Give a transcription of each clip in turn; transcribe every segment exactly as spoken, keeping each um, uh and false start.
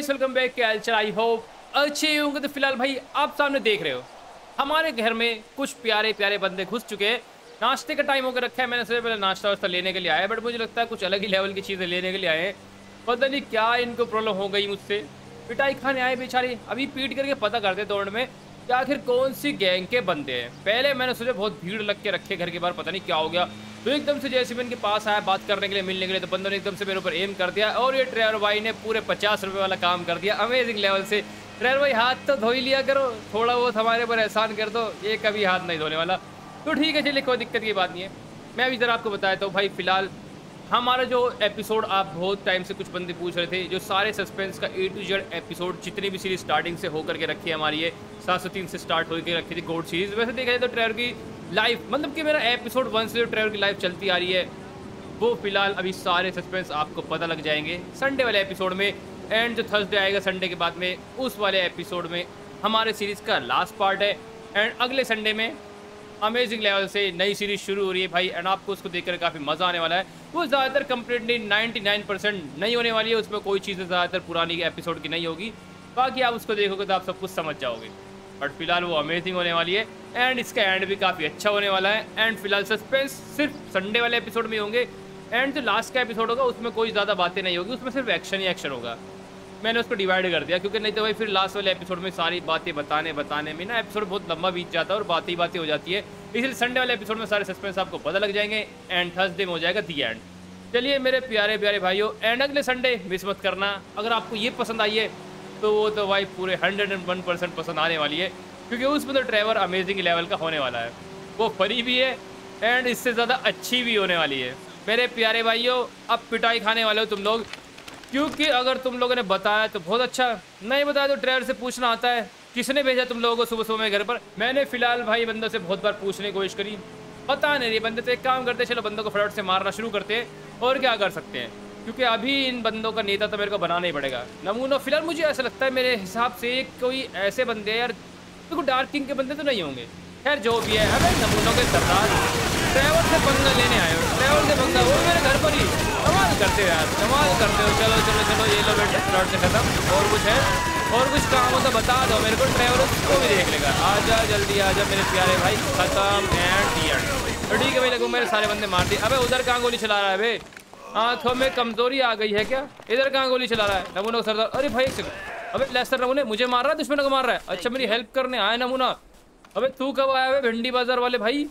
Guys, welcome back. क्या हाल चाल? I hope अच्छे होंगे। तो फिलहाल भाई आप सामने देख रहे हो हमारे घर में कुछ प्यारे प्यारे बंदे घुस चुके हैं। नाश्ते का टाइम होकर रखा है। मैंने सबसे पहले नाश्ता वास्ता लेने के लिए आया, बट मुझे लगता है कुछ अलग ही लेवल की चीज़ें लेने के लिए आए हैं। पता नहीं क्या इनको प्रॉब्लम हो गई मुझसे। पिटाई खाने आए बेचारे। अभी पीट करके पता करते दौड़ में कि आखिर कौन सी गैंग के बंदे हैं। पहले मैंने सोचा बहुत भीड़ लग के रखे घर के बाहर, पता नहीं क्या हो गया। तो एकदम से जैसे मैं इनके पास आया बात करने के लिए, मिलने के लिए, तो बंदों ने एकदम से मेरे ऊपर एम कर दिया और ये ड्राइवर भाई ने पूरे पचास रुपये वाला काम कर दिया अमेजिंग लेवल से। ड्राइवर भाई हाथ तो धो ही लिया करो, थोड़ा बहुत हमारे ऊपर एहसान कर दो। ये कभी हाथ नहीं धोने वाला। तो ठीक है, चलिए कोई दिक्कत की बात नहीं है। मैं अभी ज़रा आपको बताया तो भाई फिलहाल हमारा जो एपिसोड, आप बहुत टाइम से कुछ बंदे पूछ रहे थे, जो सारे सस्पेंस का ए टू जेड एपिसोड जितनी भी सीरीज स्टार्टिंग से होकर के रखी है हमारी, ये सात सौ तीन से स्टार्ट होकर रखी थी गोड सीरीज। वैसे देखा जाए तो ट्रेवर की लाइफ, मतलब कि मेरा एपिसोड वन से जो ट्रेवर की लाइफ चलती आ रही है, वो फिलहाल अभी सारे सस्पेंस आपको पता लग जाएंगे संडे वाले एपिसोड में। एंड जो थर्सडे आएगा संडे के बाद में, उस वाले एपिसोड में हमारे सीरीज़ का लास्ट पार्ट है। एंड अगले संडे में अमेजिंग लेवल से नई सीरीज शुरू हो रही है भाई। एंड आपको उसको देखकर काफ़ी मज़ा आने वाला है। वो ज़्यादातर कंप्लीटली निन्यानवे परसेंट नहीं होने वाली है। उसमें कोई चीज़ें ज़्यादातर पुरानी एपिसोड की नहीं होगी। बाकी आप उसको देखोगे तो आप सब कुछ समझ जाओगे। बट फिलहाल वो अमेजिंग होने वाली है। एंड इसका एंड भी काफ़ी अच्छा होने वाला है। एंड फिलहाल सस्पेंस सिर्फ संडे वाले एपिसोड में होंगे। एंड जो लास्ट का एपिसोड होगा उसमें कोई ज़्यादा बातें नहीं होगी, उसमें सिर्फ एक्शन ही एक्शन होगा। मैंने उसको डिवाइड कर दिया, क्योंकि नहीं तो भाई फिर लास्ट वाले एपिसोड में सारी बातें बताने बताने में ना एपिसोड बहुत लंबा बीत जाता है और बातें ही बातें हो जाती है। इसलिए संडे वाले एपिसोड में सारे सस्पेंस आपको पता लग जाएंगे। एंड थर्सडे में हो जाएगा दी एंड। चलिए मेरे प्यारे प्यारे भाइयों, एंड अगले संडे मिस मत करना। अगर आपको ये पसंद आई है तो वो तो भाई पूरे हंड्रेड एंड वन परसेंट पसंद आने वाली है, क्योंकि उसमें तो ट्रेवर अमेजिंग लेवल का होने वाला है। वो फनी भी है एंड इससे ज़्यादा अच्छी भी होने वाली है। मेरे प्यारे भाइयों, अब पिटाई खाने वाले हो तुम लोग, क्योंकि अगर तुम लोगों ने बताया तो बहुत अच्छा, नहीं बताया तो ड्राइवर से पूछना आता है किसने भेजा तुम लोगों को सुबह सुबह मेरे घर पर। मैंने फिलहाल भाई बंदों से बहुत बार पूछने की कोशिश करी, पता नहीं रही। बंदे तो एक काम करते, चलो बंदों को फटाफट से मारना शुरू करते हैं और क्या कर सकते हैं, क्योंकि अभी इन बंदों का नेता तो मेरे को बनाना ही पड़ेगा। नमूना फिलहाल मुझे ऐसा लगता है मेरे हिसाब से कोई ऐसे बंदे यार, देखो डार्क किंग के बंदे तो नहीं होंगे, खैर जो भी है। अबे नमूनों के सरदार ट्रेवर से पंगा लेने आए हो, ट्रेवर से पंगा, वो मेरे घर पर ही कमाल करते हो यार, कमाल करते हो। चलो चलो चलो ये लो बेटे, प्लॉट से खत्म। और कुछ है, और कुछ काम हो तो बता दो मेरे को, ट्रेवर उसको भी देख लेगा। आजा जल्दी आजा मेरे प्यारे भाई, खत्म एंड दी एंड। तो ठीक है भाई, लगो मेरे सारे बंदे मार दिए। अबे उधर कहाँ गोली चला रहा है बे? आँखों में कमजोरी आ गई है क्या? इधर कहाँ गोली चला रहा है नमूना सरदार? अरे भाई अबे लेस्टर नमूने मुझे मार रहा है, दुश्मन को मार रहा है। अच्छा मेरी हेल्प करने आया नमूना। अबे तू कब आया है भिंडी बाजार वाले भाई?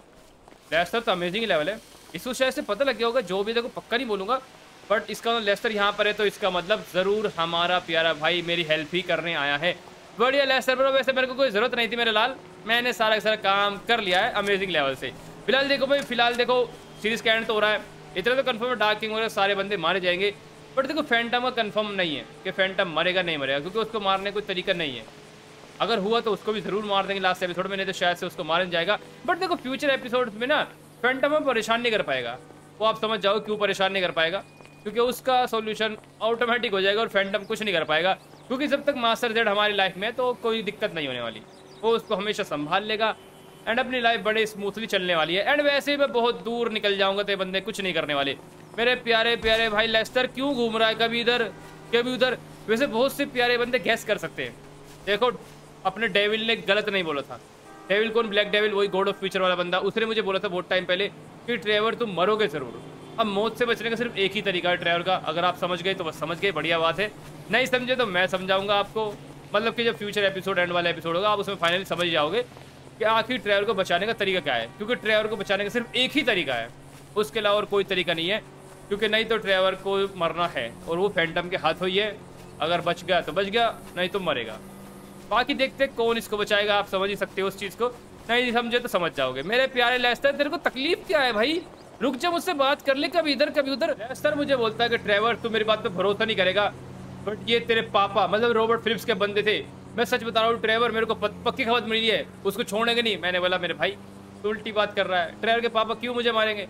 लेस्टर तो अमेजिंग लेवल है, इसको शायद से पता लग गया होगा। जो भी देखो पक्का नहीं बोलूँगा, बट इसका लेस्टर यहाँ पर है तो इसका मतलब ज़रूर हमारा प्यारा भाई मेरी हेल्प ही करने आया है। बढ़िया लेस्टर ब्रो, वैसे मेरे को कोई ज़रूरत नहीं थी मेरे लाल, मैंने सारा सारा काम कर लिया है अमेजिंग लेवल से। फिलहाल देखो भाई, फिलहाल देखो सीरीज़ का एंड तो हो रहा है, इतना तो कन्फर्म है डार्क किंग वगैरह सारे बंदे मारे जाएंगे। बट देखो फैंटम का कन्फर्म नहीं है कि फैंटम मरेगा नहीं मरेगा, क्योंकि उसको मारने कोई तरीका नहीं है। अगर हुआ तो उसको भी ज़रूर मार देंगे लास्ट एपिसोड में, नहीं तो शायद से उसको मारन जाएगा। बट देखो फ्यूचर एपिसोड में ना फैंटम में परेशान नहीं कर पाएगा। वो आप समझ जाओ क्यों परेशान नहीं कर पाएगा, क्योंकि उसका सॉल्यूशन ऑटोमेटिक हो जाएगा और फैंटम कुछ नहीं कर पाएगा, क्योंकि जब तक मास्टर जेड हमारी लाइफ में है तो कोई दिक्कत नहीं होने वाली। वो उसको हमेशा संभाल लेगा एंड अपनी लाइफ बड़े स्मूथली चलने वाली है। एंड वैसे ही मैं बहुत दूर निकल जाऊँगा तो ये बंदे कुछ नहीं करने वाले। मेरे प्यारे प्यारे भाई लेस्टर क्यों घूम रहा है कभी इधर कभी उधर? वैसे बहुत से प्यारे बंदे गैस कर सकते हैं। देखो अपने डेविल ने गलत नहीं बोला था। डेविल कौन? ब्लैक डेविल, वही गॉड ऑफ फ्यूचर वाला बंदा। उसने मुझे बोला था बहुत टाइम पहले कि ट्रेवर तुम मरोगे ज़रूर। अब मौत से बचने का सिर्फ एक ही तरीका है ट्रेवर का। अगर आप समझ गए तो बस समझ गए, बढ़िया बात है। नहीं समझे तो मैं समझाऊंगा आपको, मतलब कि जब फ्यूचर एपिसोड एंड वाला एपिसोड होगा आप उसमें फाइनली समझ जाओगे कि आखिर ट्रेवर को बचाने का तरीका क्या है। क्योंकि ट्रेवर को बचाने का सिर्फ एक ही तरीका है, उसके अलावा और कोई तरीका नहीं है। क्योंकि नहीं तो ट्रेवर को मरना है और वो फैंटम के हाथ हुई है। अगर बच गया तो बच गया, नहीं तो मरेगा। बाकी देखते कौन इसको बचाएगा, आप समझ ही सकते हो उस चीज़ को। नहीं समझे तो समझ जाओगे। मेरे प्यारे लेस्टर, तेरे को तकलीफ क्या है भाई? रुक जा, मुझसे बात कर ले, कभी इधर कभी उधर। लेस्टर मुझे बोलता है कि ट्रेवर तू मेरी बात पे भरोसा नहीं करेगा, बट ये तेरे पापा मतलब रॉबर्ट फिलिप्स के बंदे थे। मैं सच बता रहा हूँ ट्रेवर, मेरे को पक्की खबर मिली है, उसको छोड़ेंगे नहीं। मैंने बोला मेरे भाई तू उल्टी बात कर रहा है, ट्रेवर के पापा क्यों मुझे मारेंगे?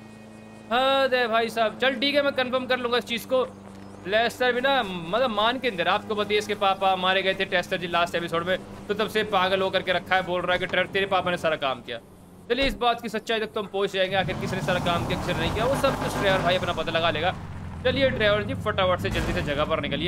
हाँ दे भाई साहब, चल ठीक है मैं कंफर्म कर लूँगा इस चीज़ को। लेस्टर भी ना मतलब मान के अंदर आपको बताइए इसके पापा मारे गए थे टेस्टर जी लास्ट एपिसोड में, तो तब से पागल होकर के रखा है, बोल रहा है कि ट्रेवर तेरे पापा ने सारा काम किया। चलिए इस बात की सच्चाई तक तो हम पहुँच जाएंगे, आखिर किसने सारा काम किया किसने नहीं किया, वो सब कुछ ट्रेवर भाई अपना पता लगा लेगा। चलिए ड्राइवर जी फटाफट से जल्दी से जगह पर निकलिए।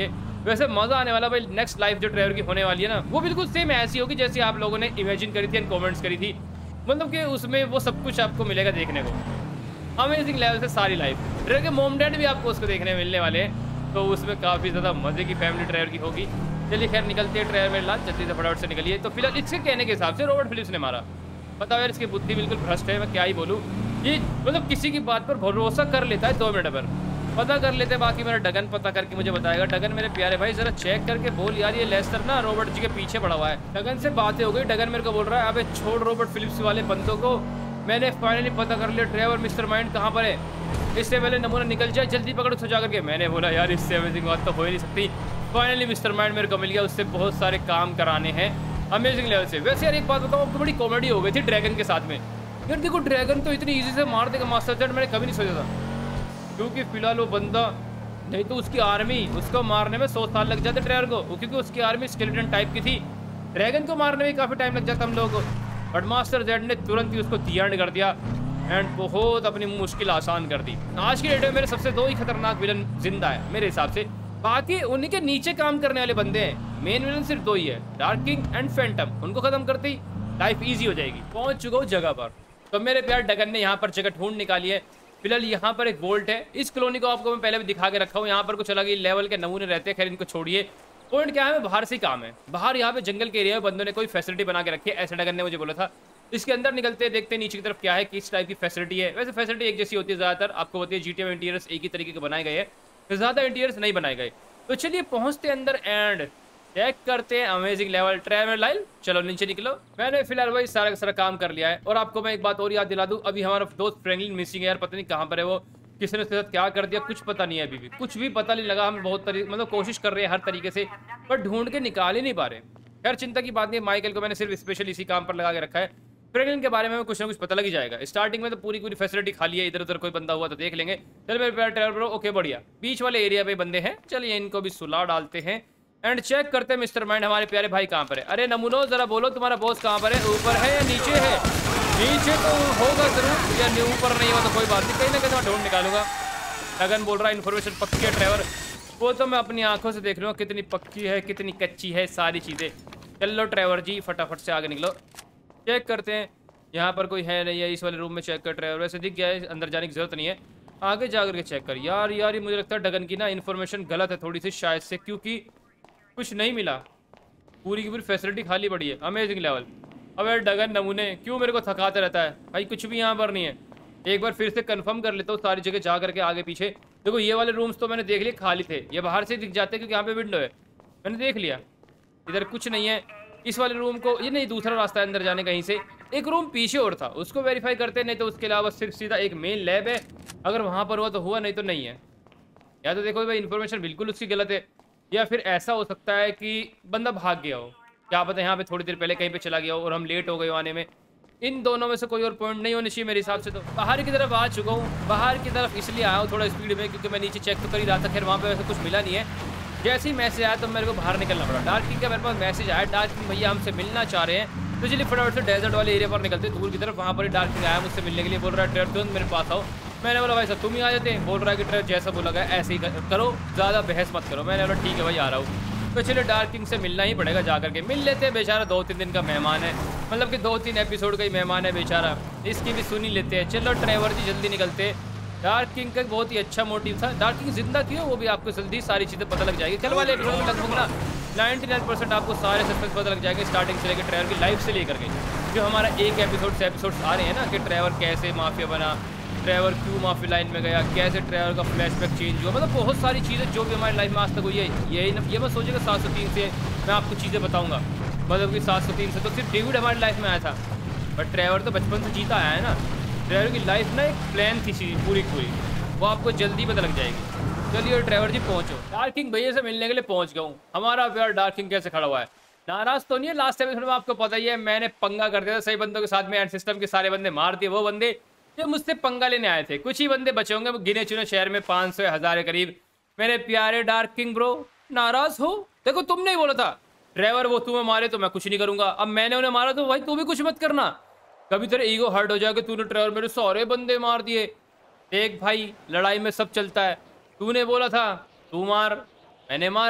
वैसे मजा आने वाला भाई। नेक्स्ट लाइफ जो ट्रेवर की होने वाली है ना, वो बिल्कुल सेम ऐसी होगी जैसी आप लोगों ने इमेजिन करी थी एंड कमेंट्स करी थी। मतलब कि उसमें वो सब कुछ आपको मिलेगा देखने को, अमेजिंग लेवल से सारी लाइफ। ट्रेवर के मोम डैड भी आपको उसको देखने मिलने वाले हैं, तो उसमें काफ़ी ज़्यादा मज़े की फैमिली ट्रेवर की होगी। चलिए खैर निकलती है ट्रेवर मेरे लाल, जल्दी से फटाफट से निकलिए। तो फिलहाल इसके कहने के हिसाब से रॉबर्ट फिलिप्स ने मारा, पता यार इसकी बुद्धि बिल्कुल भ्रष्ट है, मैं क्या ही बोलूँ। ये मतलब किसी की बात पर भरोसा कर लेता है दो मिनट पर, पता कर लेते हैं। बाकी मेरा डगन पता करके मुझे बताएगा। डगन मेरे प्यारे भाई जरा चेक करके बोल यार, ये लेस्टर ना रॉबर्ट जी के पीछे पड़ा हुआ है। डगन से बातें हो गई, डगन मेरे को बोल रहा है अबे छोड़ रॉबर्ट फिलिप्स वाले बंदों को, मैंने फाइनली पता कर लिया ट्रेवर मिस्टर माइंड कहाँ पर है, इससे पहले नमूना निकल जाए, जल्दी पकड़ उसको जा करके। मैंने बोला यार इससे अमेजिंग बात तो हो ही नहीं सकती। फाइनली मिस्टर माइंड मेरे को मिल गया, उससे बहुत सारे काम कराने हैं अमेजिंग लेवल से। वैसे यार एक बात बताऊँ आपको, बड़ी कॉमेडी हो गई थी ड्रैगन के साथ में। यार देखो ड्रैगन तो इतनी ईजी से मार देगा मास्टर जेड, मैंने कभी नहीं सोचा था, क्योंकि फिलहाल वो बंदा, नहीं तो उसकी आर्मी उसको मारने में सौ साल लग जाते ट्रेवर को, क्योंकि उसकी आर्मी स्केलेटन टाइप की थी। ड्रैगन को मारने में काफ़ी टाइम लग जाता हम लोगों को, बट मास्टर जेड ने तुरंत ही उसको तीर कर दिया एंड बहुत अपनी मुश्किल आसान कर दी। आज की डेट में मेरे सबसे दो ही खतरनाक विलन जिंदा है मेरे हिसाब से, बाकी उन्हीं के नीचे काम करने वाले बंदे हैं। मेन विलन सिर्फ दो ही है, डार्क किंग एंड फैंटम। उनको खत्म करते ही लाइफ ईजी हो जाएगी। पहुंच चुका हूँ जगह पर, तो मेरे प्यार डगन ने यहाँ पर जगह ढूंढ निकाली है। फिलहाल यहाँ पर एक वोल्ट है, इस कॉलोनी को आपको मैं पहले भी दिखा के रखा हूँ। यहाँ पर कुछ अलग ही लेवल के नमूने रहते हैं, खैर इनको छोड़िए। पॉइंट क्या है, बाहर से ही काम है। बाहर यहाँ पे जंगल के एरिया में बंदों ने कोई फैसिलिटी बना के रखी है, ऐसे डगन ने मुझे बोला था। इसके अंदर निकलते हैं, देखते हैं नीचे की तरफ क्या है, किस टाइप की फैसिलिटी है। वैसे फैसिलिटी एक जैसी होती है ज़्यादातर, आपको होती है जीटीए में इंटीरियर्स एक ही तरीके के बनाए गए हैं, ज़्यादा इंटीरियर्स नहीं बनाए गए। तो चलिए पहुँचते अंदर एंड चेक करते हैं अमेजिंग लेवल ट्रेवल लाइन। चलो नीचे निकलो। मैंने फिलहाल वही सारा का सारा काम कर लिया है। और आपको मैं एक बात और याद दिला दूं, अभी हमारा दोस्त फ्रैंकलिन मिसिंग है यार, पता नहीं कहाँ पर है वो, किसने उसके साथ क्या कर दिया कुछ पता नहीं है, अभी भी कुछ भी पता नहीं लगा। हम बहुत तरीके मतलब कोशिश कर रहे हैं हर तरीके से, पर ढूंढ के निकाल ही नहीं पा रहे। खैर चिंता की बात नहीं, माइकल को मैंने सिर्फ स्पेशल इसी काम पर लगा के रखा है। फ्रैंकलिन के बारे में कुछ ना कुछ पता लग ही जाएगा। स्टार्टिंग में तो पूरी पूरी फैसिलिटी खाली है, इधर उधर कोई बंदा हुआ तो देख लेंगे। चल मेरे प्यार ट्रैवल ब्रो, ओके बढ़िया। बीच वाले एरिया पे बंदे हैं, चलिए इनको भी सुला डालते हैं एंड चेक करते हैं मिस्टर माइंड हमारे प्यारे भाई कहाँ पर है। अरे नमूनो जरा बोलो तुम्हारा बॉस कहाँ पर है, ऊपर है या नीचे है? नीचे तो होगा जरूर, या ऊपर नहीं हो तो कोई बात नहीं, कहीं ना कहीं मैं ढूंढ निकालूंगा। लगन बोल रहा है इन्फॉर्मेशन पक्की है ट्रैवर, वो तो मैं अपनी आंखों से देख लूँगा कितनी पक्की है कितनी कच्ची है सारी चीज़ें। चल लो ट्रैवर जी फटाफट से आगे निकलो, चेक करते हैं यहाँ पर कोई है नहीं है। इस वाले रूम में चेक कर ट्रैवर, वैसे दिख गया है अंदर जाने की जरूरत नहीं है, आगे जा करके चेक कर। यार यार ये मुझे लगता है डगन की ना इन्फॉर्मेशन गलत है थोड़ी सी शायद से, क्योंकि कुछ नहीं मिला, पूरी की पूरी फैसिलिटी खाली पड़ी है अमेजिंग लेवल। अब यार डगन नमूने क्यों मेरे को थकाते रहता है भाई, कुछ भी यहाँ पर नहीं है। एक बार फिर से कंफर्म कर लेता हूँ सारी जगह जा करके आगे पीछे। देखो ये वाले रूम्स तो मैंने देख लिए खाली थे, ये बाहर से दिख जाते हैं क्योंकि यहाँ पे विंडो है, मैंने देख लिया। इधर कुछ नहीं है, इस वाले रूम को ये नहीं दूसरा रास्ता है अंदर जाने कहीं से। एक रूम पीछे और था, उसको वेरीफाई करते नहीं तो उसके अलावा सिर्फ सीधा एक मेन लैब है, अगर वहाँ पर हुआ तो हुआ नहीं तो नहीं है। या तो देखो भाई इन्फॉर्मेशन बिल्कुल उसकी गलत है, या फिर ऐसा हो सकता है कि बंदा भाग गया हो, क्या पता यहाँ पे थोड़ी देर पहले कहीं पे चला गया हो और हम लेट हो गए आने में। इन दोनों में से कोई और पॉइंट नहीं होने चाहिए मेरे हिसाब से। तो बाहर की तरफ आ चुका हूँ, बाहर की तरफ इसलिए आया हूँ थोड़ा स्पीड में क्योंकि मैं नीचे चेक तो कर ही रहा था, खैर वहाँ पे वैसे कुछ मिला नहीं है। जैसे ही मैसेज आया तो मेरे को बाहर निकलना पड़ा। डार्क किंग का मेरे पास मैसेज आया, डार्क किंग भैया हमसे मिलना चाह रहे हैं, तो चलिए फटाफट से डेजर्ट वाले एरिया पर निकलते दूर की तरफ। वहाँ पर ही डार्क किंग आया मुझसे मिलने के लिए, बोल रहा है ट्रेवर तुरंत मेरे पास आओ। मैंने बोला भाई साहब तुम ही आ जाते हैं, बोल रहा है कि ट्रेवर जैसा बोला गया ऐसे ही करो, ज़्यादा बहस मत करो। मैंने बोला ठीक है भाई आ रहा हूँ। तो चलिए डार्क किंग से मिलना ही पड़ेगा, जा करके मिल लेते हैं। बेचारा दो तीन दिन का मेहमान है, मतलब कि दो तीन एपिसोड का ही मेहमान है बेचारा, इसकी भी सुनी लेते हैं। चलो ट्रेवर जी जल्दी निकलते। डार्क किंग का बहुत ही अच्छा मोटिव था, डार्क किंग जिंदा क्यों वो भी आपको जल्दी सारी चीज़ें पता लग जाएगी। कल वाले एपिसोड में लगभग ना नाइन्टी नाइन परसेंट आपको सारे सस्पेंस पता लग जाएंगे, स्टार्टिंग से लेकर ट्रेवर की लाइफ से लेकर के जो हमारा एक एपिसोड से एपिसोड आ रहे हैं ना, कि ट्रेवर कैसे माफिया बना, ट्रेवर क्यों माफिया लाइन में गया, कैसे ट्रेवर का फ्लैशबैक चेंज हुआ, मतलब बहुत सारी चीज़ें जो भी हमारी लाइफ में आज तक हुई है। यही ये मैं सोचेगा सात सौ तीन से मैं आपको चीज़ें बताऊँगा, मतलब कि सात सौ तीन से तो सिर्फ डेविड हमारी लाइफ में आया था, बट ट्रेवर तो बचपन से जीता आया है ना। ट्रेवर की लाइफ ना एक प्लान थी पूरी पूरी, वो आपको जल्दी पता लग जाएगी। चलिए ट्रेवर जी पहुंचो। डार्क किंग भैया से मिलने के लिए पहुंच गया हूँ। हमारा प्यार डार्क किंग कैसे खड़ा हुआ है, नाराज तो नहीं है? लास्ट एपिसोड में आपको पता ही है मैंने पंगा कर दिया था सही बंदों के साथ में, एंड सिस्टम के सारे बंदे मार दिए। वो बंदे जो मुझसे पंगा लेने आए थे, कुछ ही बंदे बचे होंगे गिने चुने शहर में, पाँच सौ हज़ार के करीब। मेरे प्यारे डार्क किंग ब्रो नाराज हो? देखो तुमने ही बोला था ट्रेवर वो तुम्हें मारे तो मैं कुछ नहीं करूंगा, अब मैंने उन्हें मारा तो भाई तू भी कुछ मत करना। कभी तेरे ईगो हर्ट हो जाएगा, तूने ट्रेवर मेरे सारे बंदे मार दिए। देख भाई लड़ाई में सब चलता है, तूने बोला था तू मार, मैंने मारा,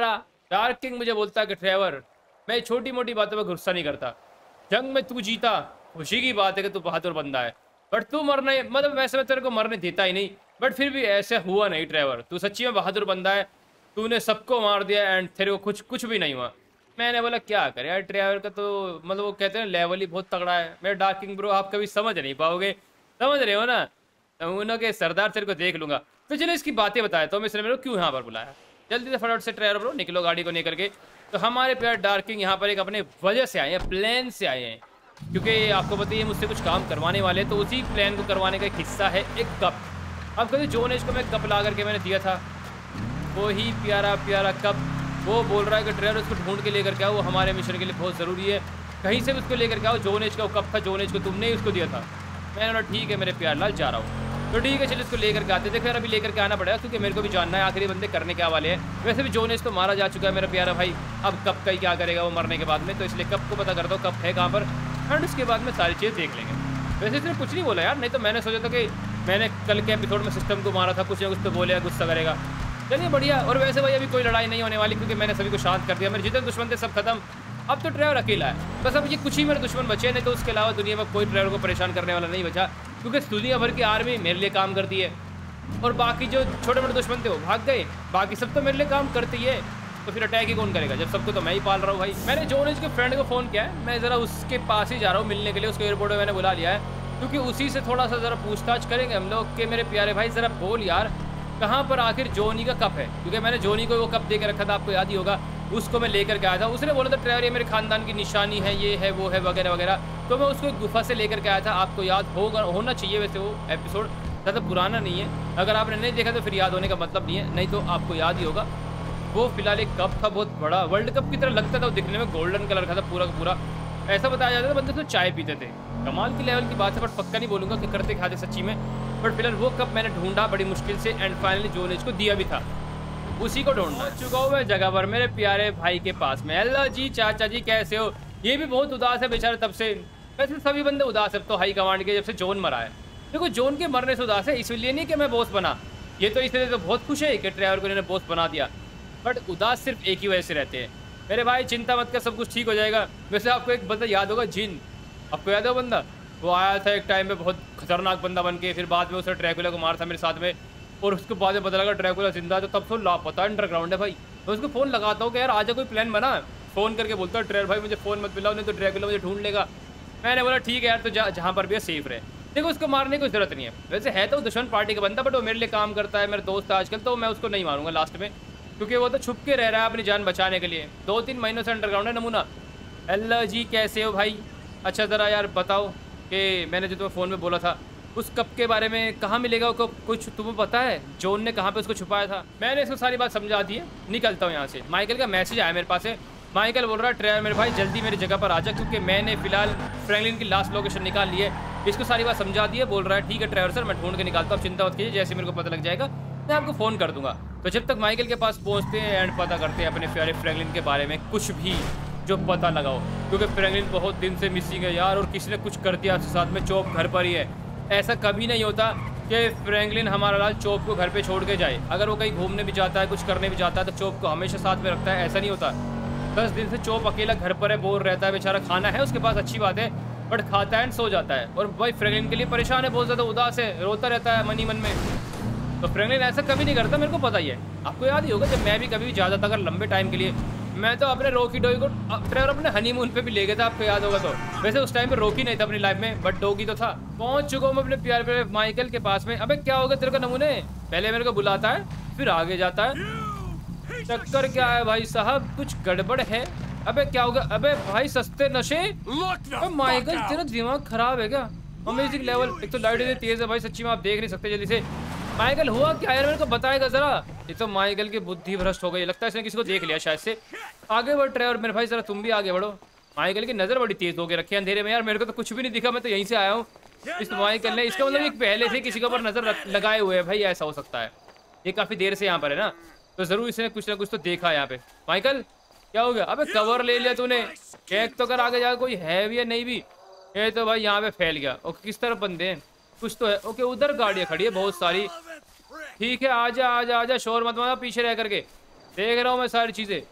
डार्क किंग मुझे बोलता है कि ट्रेवर, मैं छोटी मोटी बातों पर गुस्सा नहीं करता, जंग में तू जीता खुशी की बात है कि तू बहादुर बंदा है, बट तू मरने मतलब वैसे मैं तेरे को मरने देता ही नहीं, बट फिर भी ऐसे हुआ नहीं ट्रेवर, तू सच्ची में बहादुर बंदा है, तूने सबको मार दिया एंड तेरे को कुछ कुछ भी नहीं हुआ। मैंने बोला क्या करे यार, ट्रेवर का तो मतलब वो कहते हैं लेवल ही बहुत तगड़ा है। मेरे डार्क किंग ब्रो आप कभी समझ नहीं पाओगे, समझ रहे हो ना, नमूनों के सरदार तेरे को देख लूंगा। तो चलो इसकी बातें बताया तो मैं इसने मेरे को क्यों यहाँ पर बुलाया। जल्दी से फटाफट से ट्रेवर ब्रो निकलो गाड़ी को लेकर के। तो हमारे प्यार डार्क किंग यहाँ पर एक अपने वजह से आए हैं, प्लान से आए हैं, क्योंकि आपको पता है मुझसे कुछ काम करवाने वाले हैं, तो उसी प्लान को करवाने का एक हिस्सा है एक कप। अब कभी जोन एज को मैं कप ला करके मैंने दिया था, वो ही प्यारा प्यारा कप, वो बोल रहा है कि ट्रेवर उसको ढूंढ के लेकर के आओ, वो हमारे मिशन के लिए बहुत ज़रूरी है, कहीं से भी उसको लेकर के आओ। जोन एज का वो कप था, जोन एज को तुमने ही उसको दिया था। मैंने बोला ठीक है मेरे प्यार लाल जा रहा हूँ। तो ठीक है चलिए इसको लेकर के आते। देखो यार अभी लेकर के आना पड़ेगा क्योंकि मेरे को भी जानना है आखिरी बंदे करने क्या वाले हैं। वैसे भी जोन एज तो मारा जा चुका है मेरा प्यारा भाई, अब कप का ही क्या करेगा वो मरने के बाद में, तो इसलिए कप को पता करता हूँ कप है कहाँ पर, एंड उसके बाद में सारी चीज़ देख लेंगे। वैसे इसने कुछ नहीं बोला यार, नहीं तो मैंने सोचा था कि मैंने कल के एपिसोड में सिस्टम को मारा था, कुछ ना कुछ तो बोलेगा, गुस्सा करेगा। चलिए बढ़िया। और वैसे भाई अभी कोई लड़ाई नहीं होने वाली क्योंकि मैंने सभी को शांत कर दिया, मेरे जितने दुश्मन थे सब खत्म, अब तो ट्रेवर अकेला है बस। अब ये कुछ ही मेरे दुश्मन बचे, नहीं तो उसके अलावा दुनिया में कोई ट्रेवर को परेशान करने वाला नहीं बचा, क्योंकि दुनिया भर की आर्मी मेरे लिए काम करती है और बाकी जो छोटे मोटे दुश्मन थे वो भाग गए, बाकी सब तो मेरे लिए काम करती है, तो फिर अटैक ही कौन करेगा जब सबको तो मैं ही पाल रहा हूँ भाई। मैंने जोन एज के फ्रेंड को फ़ोन किया है, मैं ज़रा उसके पास ही जा रहा हूँ मिलने के लिए, उसको एयरपोर्ट में मैंने बुला लिया है, क्योंकि उसी से थोड़ा सा ज़रा पूछताछ करेंगे हम लोग कि मेरे प्यारे भाई ज़रा बोल यार कहाँ पर आखिर जोनी का कप है, क्योंकि मैंने जोनी को वो कप दे के रखा था, आपको याद ही होगा, उसको मैं लेकर के आया था। उसने बोला था ट्रेवर ये मेरे खानदान की निशानी है, ये है वो है वगैरह वगैरह, तो मैं उसको एक गुफा से लेकर के आया था। आपको याद होगा, होना चाहिए वैसे वो एपिसोड ज़्यादा पुराना नहीं है, अगर आपने नहीं देखा तो फिर याद होने का मतलब नहीं है, नहीं तो आपको याद ही होगा। वो फिलहाल एक कप था बहुत बड़ा, वर्ल्ड कप की तरह लगता था, वो दिखने में गोल्डन कलर का था पूरा का पूरा, ऐसा बताया जाता था बंदे तो चाय पीते थे। कमाल की लेवल की बात है, बट पक्का नहीं बोलूँगा कि करते खाते सच्ची में, बट फिलहाल वो कप मैंने ढूंढा बड़ी मुश्किल से एंड फाइनली जोन एज को दिया भी था, उसी को ढूंढना चुका हूँ मैं जगह पर मेरे प्यारे भाई के पास में। हेलो जी चाचा जी कैसे हो? ये भी बहुत उदास है बेचारा तब से, वैसे सभी बंदे उदास है तो हाई कमांड के जब से जोन मरा है। देखो जोन के मरने से उदास है इसलिए नहीं कि मैं बॉस बना, ये तो इसलिए तो बहुत खुश है कि ट्रेवर को इन्होंने बॉस बना दिया, बट उदास सिर्फ एक ही वजह से रहते हैं। मेरे भाई चिंता मत कर, सब कुछ ठीक हो जाएगा। वैसे आपको एक बंदा याद होगा, जिन, आपको याद है वो बंदा, वो आया था एक टाइम पे बहुत खतरनाक बंदा बन के, फिर बाद में उसने ड्रैकुला को मारा था मेरे साथ में, और उसके बाद में पता लगा ड्रैकुला जिंदा है, तो तब तो लापता अंडरग्राउंड है भाई। मैं उसको फ़ोन लगाता हूँ कि यार आजा कोई प्लान बना, फ़ोन करके बोलता है ट्रेवर भाई मुझे फ़ोन मत मिलाओ नहीं तो ड्रैकुला मुझे ढूंढ लेगा। मैंने बोला ठीक है यार, तो जा जहाँ पर भी है सेफ रहे। देखो उसको मारने की जरूरत नहीं है, वैसे है तो दुश्मन पार्टी का बंदा, बट वो मेरे लिए काम करता है, मेरा दोस्त है आजकल, तो मैं उसको नहीं मारूंगा लास्ट में, क्योंकि वो तो छुप के रह रहा है अपनी जान बचाने के लिए। दो तीन महीनों से अंडरग्राउंड है नमूना। हेलो जी कैसे हो भाई? अच्छा ज़रा यार बताओ कि मैंने जो तुम्हें फ़ोन में बोला था उस कप के बारे में, कहाँ मिलेगा वो कप, कुछ तुम्हें पता है? जोन ने कहाँ पे उसको छुपाया था? मैंने इसको सारी बात समझा दी है, निकलता हूँ यहाँ से। माइकल का मैसेज आया मेरे पास है, माइकल बोल रहा है ट्रेवर मेरे भाई जल्दी मेरी जगह पर आ जा, क्योंकि मैंने फिलहाल फ्रैंकलिन की लास्ट लोकेशन निकाल ली है। इसको सारी बात समझा दी है, बोल रहा है ठीक है ट्रेवर सर मैं ढूंढ के निकालता हूँ, चिंता मत कीजिए, जैसे मेरे को पता लग जाएगा मैं आपको फ़ोन कर दूंगा। तो जब तक माइकल के पास पहुँचते हैं एंड पता करते हैं अपने प्यारे फ्रैंकलिन के बारे में कुछ भी जो पता लगाओ, क्योंकि फ्रैंकलिन बहुत दिन से मिसिंग है यार, और किसी ने कुछ कर दिया उसके साथ में। चोप घर पर ही है, ऐसा कभी नहीं होता कि फ्रैंकलिन हमारा लाल चोप को घर पे छोड़ के जाए। अगर वो कहीं घूमने भी जाता है, कुछ करने भी जाता है, तो चोप को हमेशा साथ में रखता है, ऐसा नहीं होता। दस दिन से चोप अकेला घर पर है, बोर रहता है बेचारा। खाना है उसके पास, अच्छी बात है, बट खाता है एंड सो जाता है। और भाई फ्रैंकलिन के लिए परेशान है, बहुत ज़्यादा उदास है, रोता रहता है मनी मन में। तो फ्रैंकलिन ऐसा कभी नहीं करता, मेरे को पता ही है। आपको याद ही होगा जब मैं भी कभी जाता था अगर लंबे टाइम के लिए, मैं तो अपने रॉकी डोगी को ट्रेवर अपने हनीमून पे भी ले गया था, आपको याद होगा। तो वैसे उस टाइम पे रॉकी नहीं था अपनी लाइफ में, बट डोगी तो था। पहुंच चुका हूँ अपने प्यारे प्यारे माइकल के पास में। अबे क्या होगा तेरे को नमूने, पहले मेरे को बुलाता है फिर आगे जाता है, चक्कर क्या है भाई साहब? कुछ गड़बड़ है? अबे क्या होगा? अबे भाई सस्ते नशे, माइकल तेरा दिमाग खराब है क्या? अमेजिंग लेवल, एक तो लाइट इतनी तेज है भाई सच्ची में आप देख नहीं सकते जल्दी से। माइकल हुआ क्या यार, मेरे को बताएगा जरा। ये तो माइकल की बुद्धि भ्रष्ट हो गई, लगता है इसने किसी को देख लिया शायद से। आगे बढ़ ट्रेवर मेरे भाई, जरा तुम भी आगे बढ़ो। माइकल की नज़र बड़ी तेज हो के रखी है अंधेरे में यार, मेरे को तो कुछ भी नहीं दिखा, मैं तो यहीं से आया हूँ। इस माइकल ने, इसका मतलब एक पहले से किसी के ऊपर नज़र लगाए हुए है भाई, ऐसा हो सकता है। ये काफ़ी देर से यहाँ पर है ना, तो ज़रूर इसने कुछ ना कुछ तो देखा है यहाँ पे। माइकल क्या हो गया? अबे कवर ले लिया तूने, चेक तो कर आगे जाकर कोई है भी या नहीं भी। ये तो भाई यहाँ पे फैल गया। ओके किस तरफ बंदे हैं? कुछ तो है। ओके उधर गाड़ियाँ खड़ी है बहुत सारी, ठीक है आजा आजा आजा, शोर मत मारो पीछे रह करके, देख रहा हूँ मैं सारी चीज़ें।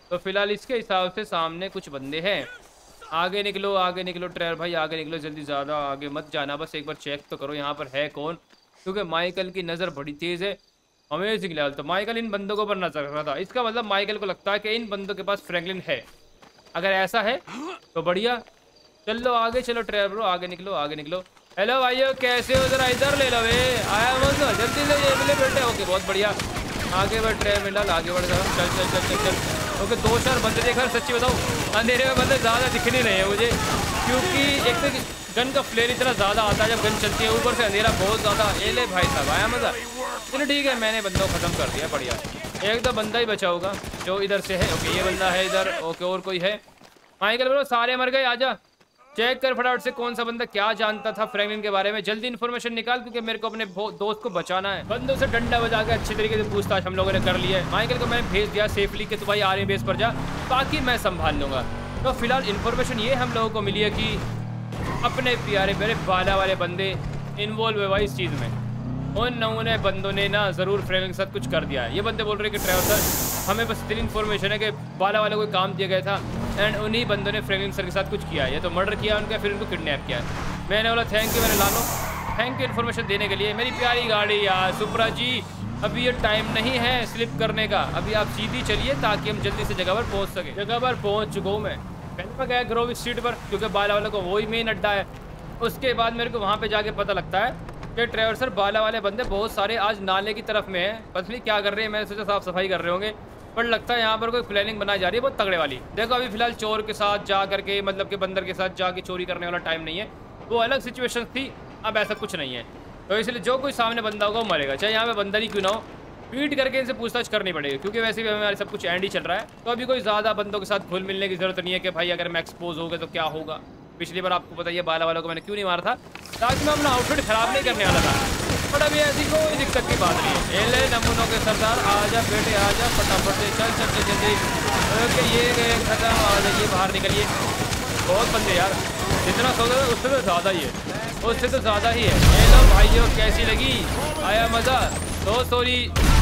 तो फिलहाल इसके हिसाब से सामने कुछ बंदे हैं। आगे निकलो आगे निकलो ट्रेवर भाई, आगे निकलो जल्दी, ज़्यादा आगे मत जाना, बस एक बार चेक तो करो यहाँ पर है कौन, क्योंकि माइकल की नज़र बड़ी तेज़ है। Amazing level. तो माइकल इन बंदों को पर नजर रख रहा था, इसका मतलब माइकल को लगता है कि इन बंदों के पास फ्रैंकलिन है। अगर ऐसा है तो बढ़िया, चलो आगे चलो ट्रेवर ब्रो, आगे निकलो आगे निकलो। हेलो भाइयों कैसे हो, जरा इधर ले लो वे, आया मत जल्दी से ये मिले बेटे। ओके बहुत बढ़िया, आगे बढ़ ट्रेवर मिलाल, आगे बढ़ जाओ, चल चल चल चल चल। ओके दो चार बंदे देखा, सच्ची बताओ अंधेरे में बंदे ज़्यादा दिख नहीं रहे हैं मुझे, क्योंकि एक तो गन का फ्लेयर इतना ज़्यादा आता है जब गन चलती है, ऊपर से अंधेरा बहुत ज़्यादा। ए ले भाई साहब आया मज़ा। चलो ठीक है, मैंने बंदों को ख़त्म कर दिया, बढ़िया। एक तो बंदा ही बचा होगा जो इधर से है। ओके ये बंदा है इधर, ओके और कोई है? माइकल ब्रो सारे मर गए, आजा चेक कर फटाफट से कौन सा बंदा क्या जानता था फ्रैंकलिन के बारे में, जल्दी इन्फॉर्मेशन निकाल, क्योंकि मेरे को अपने दोस्त को बचाना है। बंदों से डंडा बजा के अच्छी तरीके से पूछताछ हम लोगों ने कर ली है। माइकल को मैंने भेज दिया सेफली कि तू भाई आर्मी बेस पर जा, बाकी मैं संभाल लूंगा। तो फिलहाल इन्फॉर्मेशन ये हम लोगों को मिली है कि अपने प्यारे प्यारे बाला वाले बंदे इन्वॉल्व हुए इस चीज़ में। उन नमूने बंदों ने ना ज़रूर फ्रैंकलिन के साथ कुछ कर दिया है। ये बंदे बोल रहे हैं कि ट्रैवल सर हमें बस इतनी इन्फॉर्मेशन है कि बाला वाले को काम दिया गया था एंड उन्हीं बंदों ने फ्रैंकलिन सर के साथ कुछ किया है, या तो मर्डर किया उनका, फिर उनको किडनैप किया है। मैंने बोला थैंक यू, मैंने ला लो, थैंक यू इन्फॉर्मेशन देने के लिए। मेरी प्यारी गाड़ी यार सुप्रा जी, अभी ये टाइम नहीं है स्लिप करने का, अभी आप सीधी चलिए ताकि हम जल्दी से जगह पर पहुँच सके। जगह पर पहुँच चुका हूँ मैं, पहले मैं गया ग्रोव स्ट्रीट पर, क्योंकि बाला वाले को वही मेन अड्डा है। उसके बाद मेरे को वहाँ पे जाके पता लगता है कि ट्रैवर सर बाला वाले बंदे बहुत सारे आज नाले की तरफ में हैं, पता नहीं क्या कर रहे हैं, मैंने सोचा साफ सफाई कर रहे होंगे, पर लगता है यहाँ पर कोई प्लानिंग बनाई जा रही है बहुत तगड़े वाली। देखो अभी फिलहाल चोर के साथ जा करके, मतलब कि बंदर के साथ जाके चोरी करने वाला टाइम नहीं है, वो अलग सिचुएशन थी, अब ऐसा कुछ नहीं है। तो इसलिए जो कोई सामने बंदा होगा वो मरेगा, चाहे यहाँ पे बंदर ही क्यों ना हो, पीट करके इनसे पूछताछ करनी पड़ेगी, क्योंकि वैसे भी हमारे सब कुछ एंड ही चल रहा है। तो अभी कोई ज़्यादा बंदों के साथ घुल मिलने की जरूरत नहीं है कि भाई अगर मैं एक्सपोज हो गया तो क्या होगा। पिछली बार आपको बताइए बाला वाला को मैंने क्यों नहीं मारा था, ताकि मैं अपना आउटफिट खराब नहीं करने वाला था, बट अभी ऐसी कोई दिक्कत की बात नहीं है। एले नमूनों के सरदार आजा बेटे आजा, फटाफट से चल चल चल जल्दी। ओके ये गए खत्म, आ जाइए बाहर निकलिए। बहुत बंदे यार, जितना सोच रहे उससे तो ज़्यादा ही है, उससे तो ज़्यादा ही है। ए लो भाइयों कैसी लगी, आया मज़ा? दो सॉरी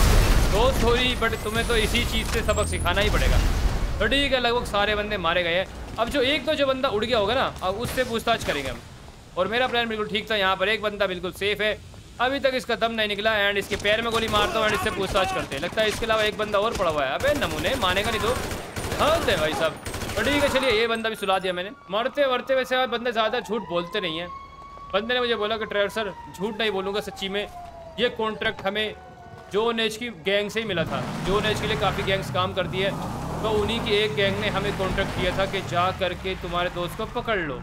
दो सॉरी बट तुम्हें तो इसी चीज़ से सबक सिखाना ही पड़ेगा। तो ठीक है, लगभग सारे बंदे मारे गए हैं। अब जो एक तो जो बंदा उड़ गया होगा ना, अब उससे पूछताछ करेंगे हम। और मेरा प्लान बिल्कुल ठीक था, यहाँ पर एक बंदा बिल्कुल सेफ है, अभी तक इसका दम नहीं निकला, एंड इसके पैर में गोली मारता हूँ एंड इससे पूछताछ करते हैं। लगता है इसके अलावा एक बंदा और पड़ा हुआ है। अबे नमूने मानेगा नहीं तो हाँ दे भाई साहब। तो ठीक है चलिए, ये बंदा भी सुला दिया मैंने। मरते मरते वैसे बंदे ज़्यादा झूठ बोलते नहीं हैं। बंदे ने मुझे बोला कि ट्रैवर सर झूठ नहीं बोलूँगा, सच्ची में ये कॉन्ट्रैक्ट हमें जो नेज की गैंग से ही मिला था। जो नेज के लिए काफ़ी गैंग्स काम करती है, तो उन्हीं की एक गैंग ने हमें कॉन्ट्रैक्ट किया था कि जा करके तुम्हारे दोस्त को पकड़ लो।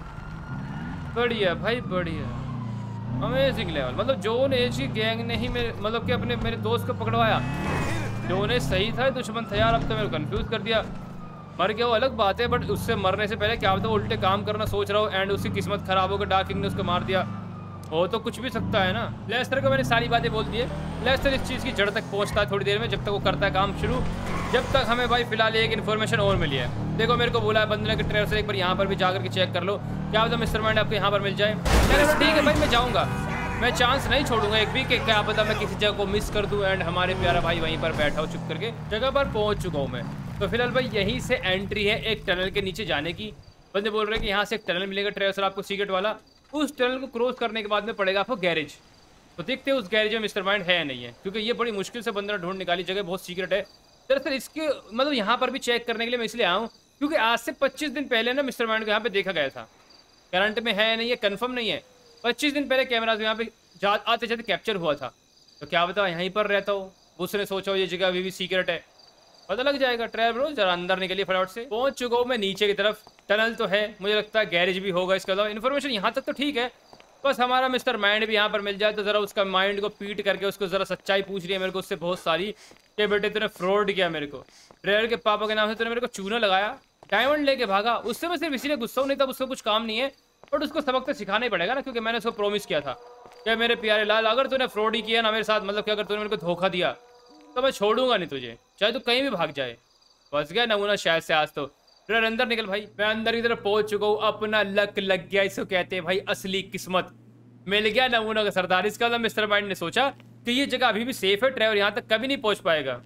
बढ़िया भाई बढ़िया, अमेजिंग लेवल। मतलब जो नेज की गैंग ने ही मेरे मतलब कि अपने मेरे दोस्त को पकड़वाया। जो ने सही था दुश्मन था यार, अब तो मेरे को कन्फ्यूज़ कर दिया। मर गया वो अलग बात है, बट उससे मरने से पहले क्या पता वो उल्टे काम करना सोच रहा हो एंड उसकी किस्मत खराब हो गई, डार्क किंग ने उसको मार दिया, हो तो कुछ भी सकता है ना। लेस्टर को मैंने सारी बातें बोल दी है। लेस्टर इस चीज़ की जड़ तक पहुंचता है थोड़ी देर में, जब तक वो करता है काम शुरू। जब तक हमें भाई फिलहाल एक इन्फॉर्मेशन और मिली है। देखो मेरे को बोला है बंदे ने कि ट्रेवर से एक बार यहाँ पर भी जाकर के चेक कर लो, क्या पता मिस्टर माइंड आपको यहाँ पर मिल जाए। मैंने ठीक है भाई मैं जाऊँगा, मैं चांस नहीं छोड़ूंगा एक भी कि क्या पता मैं किसी जगह को मिस कर दूँ एंड हमारे प्यारा भाई वहीं पर बैठा हो चुप करके। जगह पर पहुँच चुका हूँ मैं। तो फिलहाल भाई यहीं से एंट्री है एक टनल के नीचे जाने की। बंदे बोल रहे हैं कि यहाँ से एक टनल मिलेगा ट्रेवर सर आपको सीक्रेट वाला। उस टनल को क्रॉस करने के बाद में पड़ेगा आपको गैरेज। तो देखते हैं उस गैरेज में मिस्टर माइंड है या नहीं है, क्योंकि ये बड़ी मुश्किल से बंदे ने ढूंढ निकाली, जगह बहुत सीक्रेट है। दरअसल इसके मतलब यहाँ पर भी चेक करने के लिए मैं इसलिए आया हूँ क्योंकि आज से पच्चीस दिन पहले ना मिस्टर माइंड को यहाँ पे देखा गया था। करंट में है या नहीं है कंफर्म नहीं है। पच्चीस दिन पहले कैमराज यहाँ पे जा आते जाते कैप्चर हुआ था। तो क्या पता यहीं पर रहता हो, उसने सोचा हो ये जगह अभी भी सीक्रेट है, पता लग जाएगा। ट्रैवल ब्रो जरा अंदर निकलिए फटाफट से। पहुंच चुका हूँ मैं नीचे की तरफ। टनल तो है, मुझे लगता है गैरेज भी होगा। इसके अलावा इन्फॉर्मेशन यहाँ तक तो ठीक है, बस हमारा मिस्टर माइंड भी यहाँ पर मिल जाए तो ज़रा उसका माइंड को पीट करके उसको ज़रा सच्चाई पूछ रही है मेरे को उससे बहुत सारी कि बेटे तूने फ्रॉड किया मेरे को, ट्रेवर के पापा के नाम से तूने मेरे को चूना लगाया, डायमंड लेके भागा। उससे मैं सिर्फ इसीलिए गुस्सा हूँ, नहीं तब उसको कुछ काम नहीं है, बट उसको सबक तो सिखाना ही पड़ेगा ना, क्योंकि मैंने उसको प्रॉमिस किया था कि मेरे प्यारे लाल अगर तूने फ्रॉड ही किया ना मेरे साथ, मतलब कि अगर तूने मेरे को धोखा दिया तो मैं छोड़ूंगा नहीं तुझे, चाहे तू कहीं भी भाग जाए। बस गया नमूना शायद से आज तो। फिर अंदर निकल भाई। मैं अंदर की तरफ पहुंच चुका हूँ, अपना लक लग गया, इसको कहते हैं भाई असली किस्मत। मिल गया नमूना का सरदार। इसका मतलब मिस्टर माइंड ने सोचा कि ये जगह अभी भी सेफ है, ट्रैवल यहाँ तक कभी नहीं पहुंच पाएगा।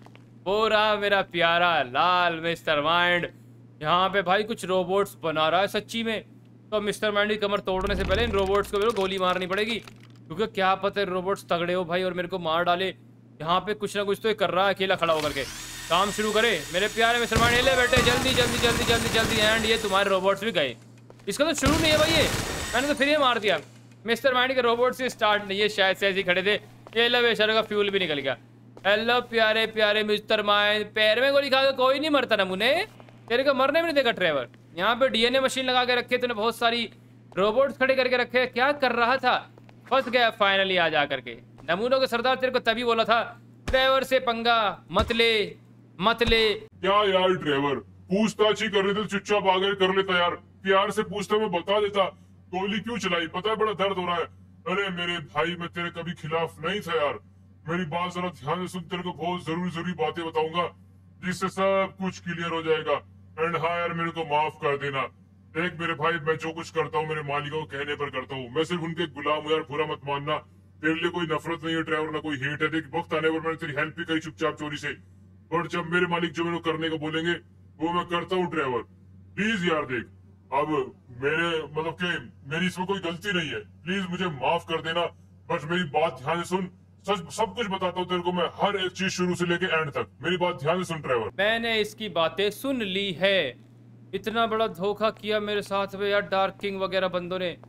वो रहा मेरा प्यारा लाल मिस्टर माइंड। यहाँ पे भाई कुछ रोबोट्स बना रहा है सच्ची में। तो मिस्टर माइंड की कमर तोड़ने से पहले इन रोबोट्स को मेरे को गोली मारनी पड़ेगी, क्योंकि क्या पता है रोबोट्स तगड़े हो भाई और मेरे को मार डाले। यहाँ पे कुछ ना कुछ तो ये कर रहा है अकेला खड़ा होकर के। काम शुरू करे मेरे प्यारे मिस्टर माइंड। ले बेटे जल्दी जल्दी जल्दी जल्दी जल्दी। एंड ये तुम्हारे रोबोट्स भी गए। इसका तो शुरू नहीं है भाई, ये मैंने तो फिर ये मार दिया। मिस्टर माइंड के रोबोट से स्टार्ट नहीं है, शायद से ऐसे ही खड़े थे। ये लो बेचारे का फ्यूल भी निकल गया। हेलो प्यारे प्यारे मिस्टर माइंड। पैर में गोली खा के कोई नहीं मरता नमूने, तेरे को मरने में नहीं देगा ट्रेवर। यहाँ पे डीएनए मशीन लगा के रखे, तूने बहुत सारी रोबोट्स खड़े करके रखे। क्या कर रहा था? फंस गया फाइनली आ जा करके। नमूनों के सरदार तेरे को तभी बोला था ट्रेवर से पंगा मत ले मत ले। क्या यार ट्रेवर, पूछताछ ही कर रहे थे चुपचाप आगे कर लेता यार। प्यार से पूछता मैं बता देता। गोली क्यों चलाई पता है, बड़ा दर्द हो रहा है। अरे मेरे भाई मैं तेरे कभी खिलाफ नहीं था यार। मेरी बात जरा ध्यान से सुन, तेरे को बहुत जरूरी जरूरी बातें बताऊंगा जिससे सब कुछ क्लियर हो जाएगा। एंड हाँ यार मेरे को माफ कर देना। देख मेरे भाई, मैं जो कुछ करता हूँ मेरे मालिकों के कहने पर करता हूँ। मैं सिर्फ उनके गुलाम हूँ यार, बुरा मत मानना। तेरे लिए कोई नफरत नहीं है ट्रेवर, ना कोई हेट है। देख वक्त आने पर मैंने तेरी हेल्प भी करी चुपचाप चोरी से, और जब मेरे मालिक जो मेरे को करने को बोलेंगे वो मैं करता हूँ ट्रेवर। प्लीज यार देख, अब मेरे मतलब कि मेरी इसमें कोई गलती नहीं है, प्लीज मुझे माफ कर देना। बस मेरी बात ध्यान से सुन, सच सब कुछ बताता हूँ तेरे को मैं, हर एक चीज शुरू से लेके एंड तक। मेरी बात ध्यान से सुन ट्रेवर। मैंने इसकी बातें सुन ली है। इतना बड़ा धोखा किया मेरे साथ में यार डार्क किंग वगैरह बंदों ने।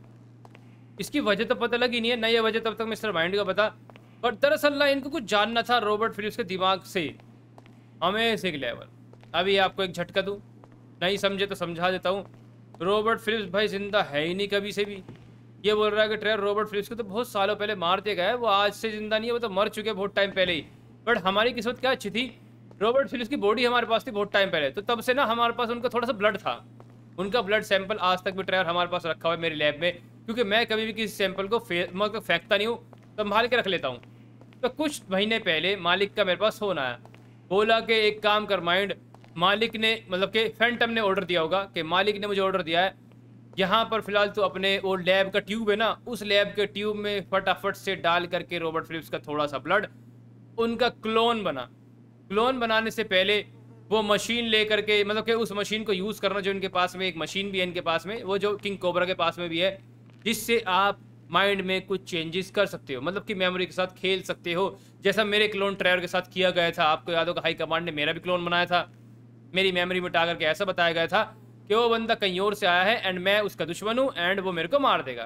इसकी वजह तो पता लगी नहीं है, नहीं है वजह तब तक मिस्टर माइंड का पता। पर दरअसल ना इनको कुछ जानना था रॉबर्ट फिलिप्स के दिमाग से। Amazing level. अभी आपको एक झटका दूं, नहीं समझे तो समझा देता हूँ। रॉबर्ट फिलिप्स भाई जिंदा है ही नहीं कभी से भी। ये बोल रहा है कि ट्रेवर रॉबर्ट फिलिप्स को तो बहुत सालों पहले मार दिया गया है, वो आज से जिंदा नहीं है, वो तो मर चुके बहुत टाइम पहले ही। बट हमारी किस्मत क्या अच्छी थी, रॉबर्ट फिलिप्स की बॉडी हमारे पास थी बहुत टाइम पहले, तो तब से ना हमारे पास उनका थोड़ा सा ब्लड था। उनका ब्लड सैंपल आज तक भी ट्रेवर हमारे पास रखा हुआ है मेरी लैब में, क्योंकि मैं कभी भी किसी सैंपल को मतलब फेंकता नहीं हूँ, संभाल के रख लेता हूँ। तो कुछ महीने पहले मालिक का मेरे पास फोन आया, बोला कि एक काम कर माइंड, मालिक ने मतलब कि फैंटम ने ऑर्डर दिया होगा कि मालिक ने मुझे ऑर्डर दिया है यहाँ पर फिलहाल तो अपने वो लैब का ट्यूब है ना, उस लैब के ट्यूब में फटाफट से डाल करके रॉबर्ट फिलिप्स का थोड़ा सा ब्लड उनका क्लोन बना। क्लोन बनाने से पहले वो मशीन ले करके मतलब कि उस मशीन को यूज़ करना, जो इनके पास में एक मशीन भी है इनके पास में, वो जो किंग कोबरा के पास में भी है, जिससे आप माइंड में कुछ चेंजेस कर सकते हो, मतलब कि मेमोरी के साथ खेल सकते हो, जैसा मेरे क्लोन ट्रेवर के साथ किया गया था। आपको याद होगा हाई कमांड ने मेरा भी क्लोन बनाया था, मेरी मेमोरी मिटा करके ऐसा बताया गया था कि वो बंदा कहीं और से आया है एंड मैं उसका दुश्मन हूँ एंड वो मेरे को मार देगा।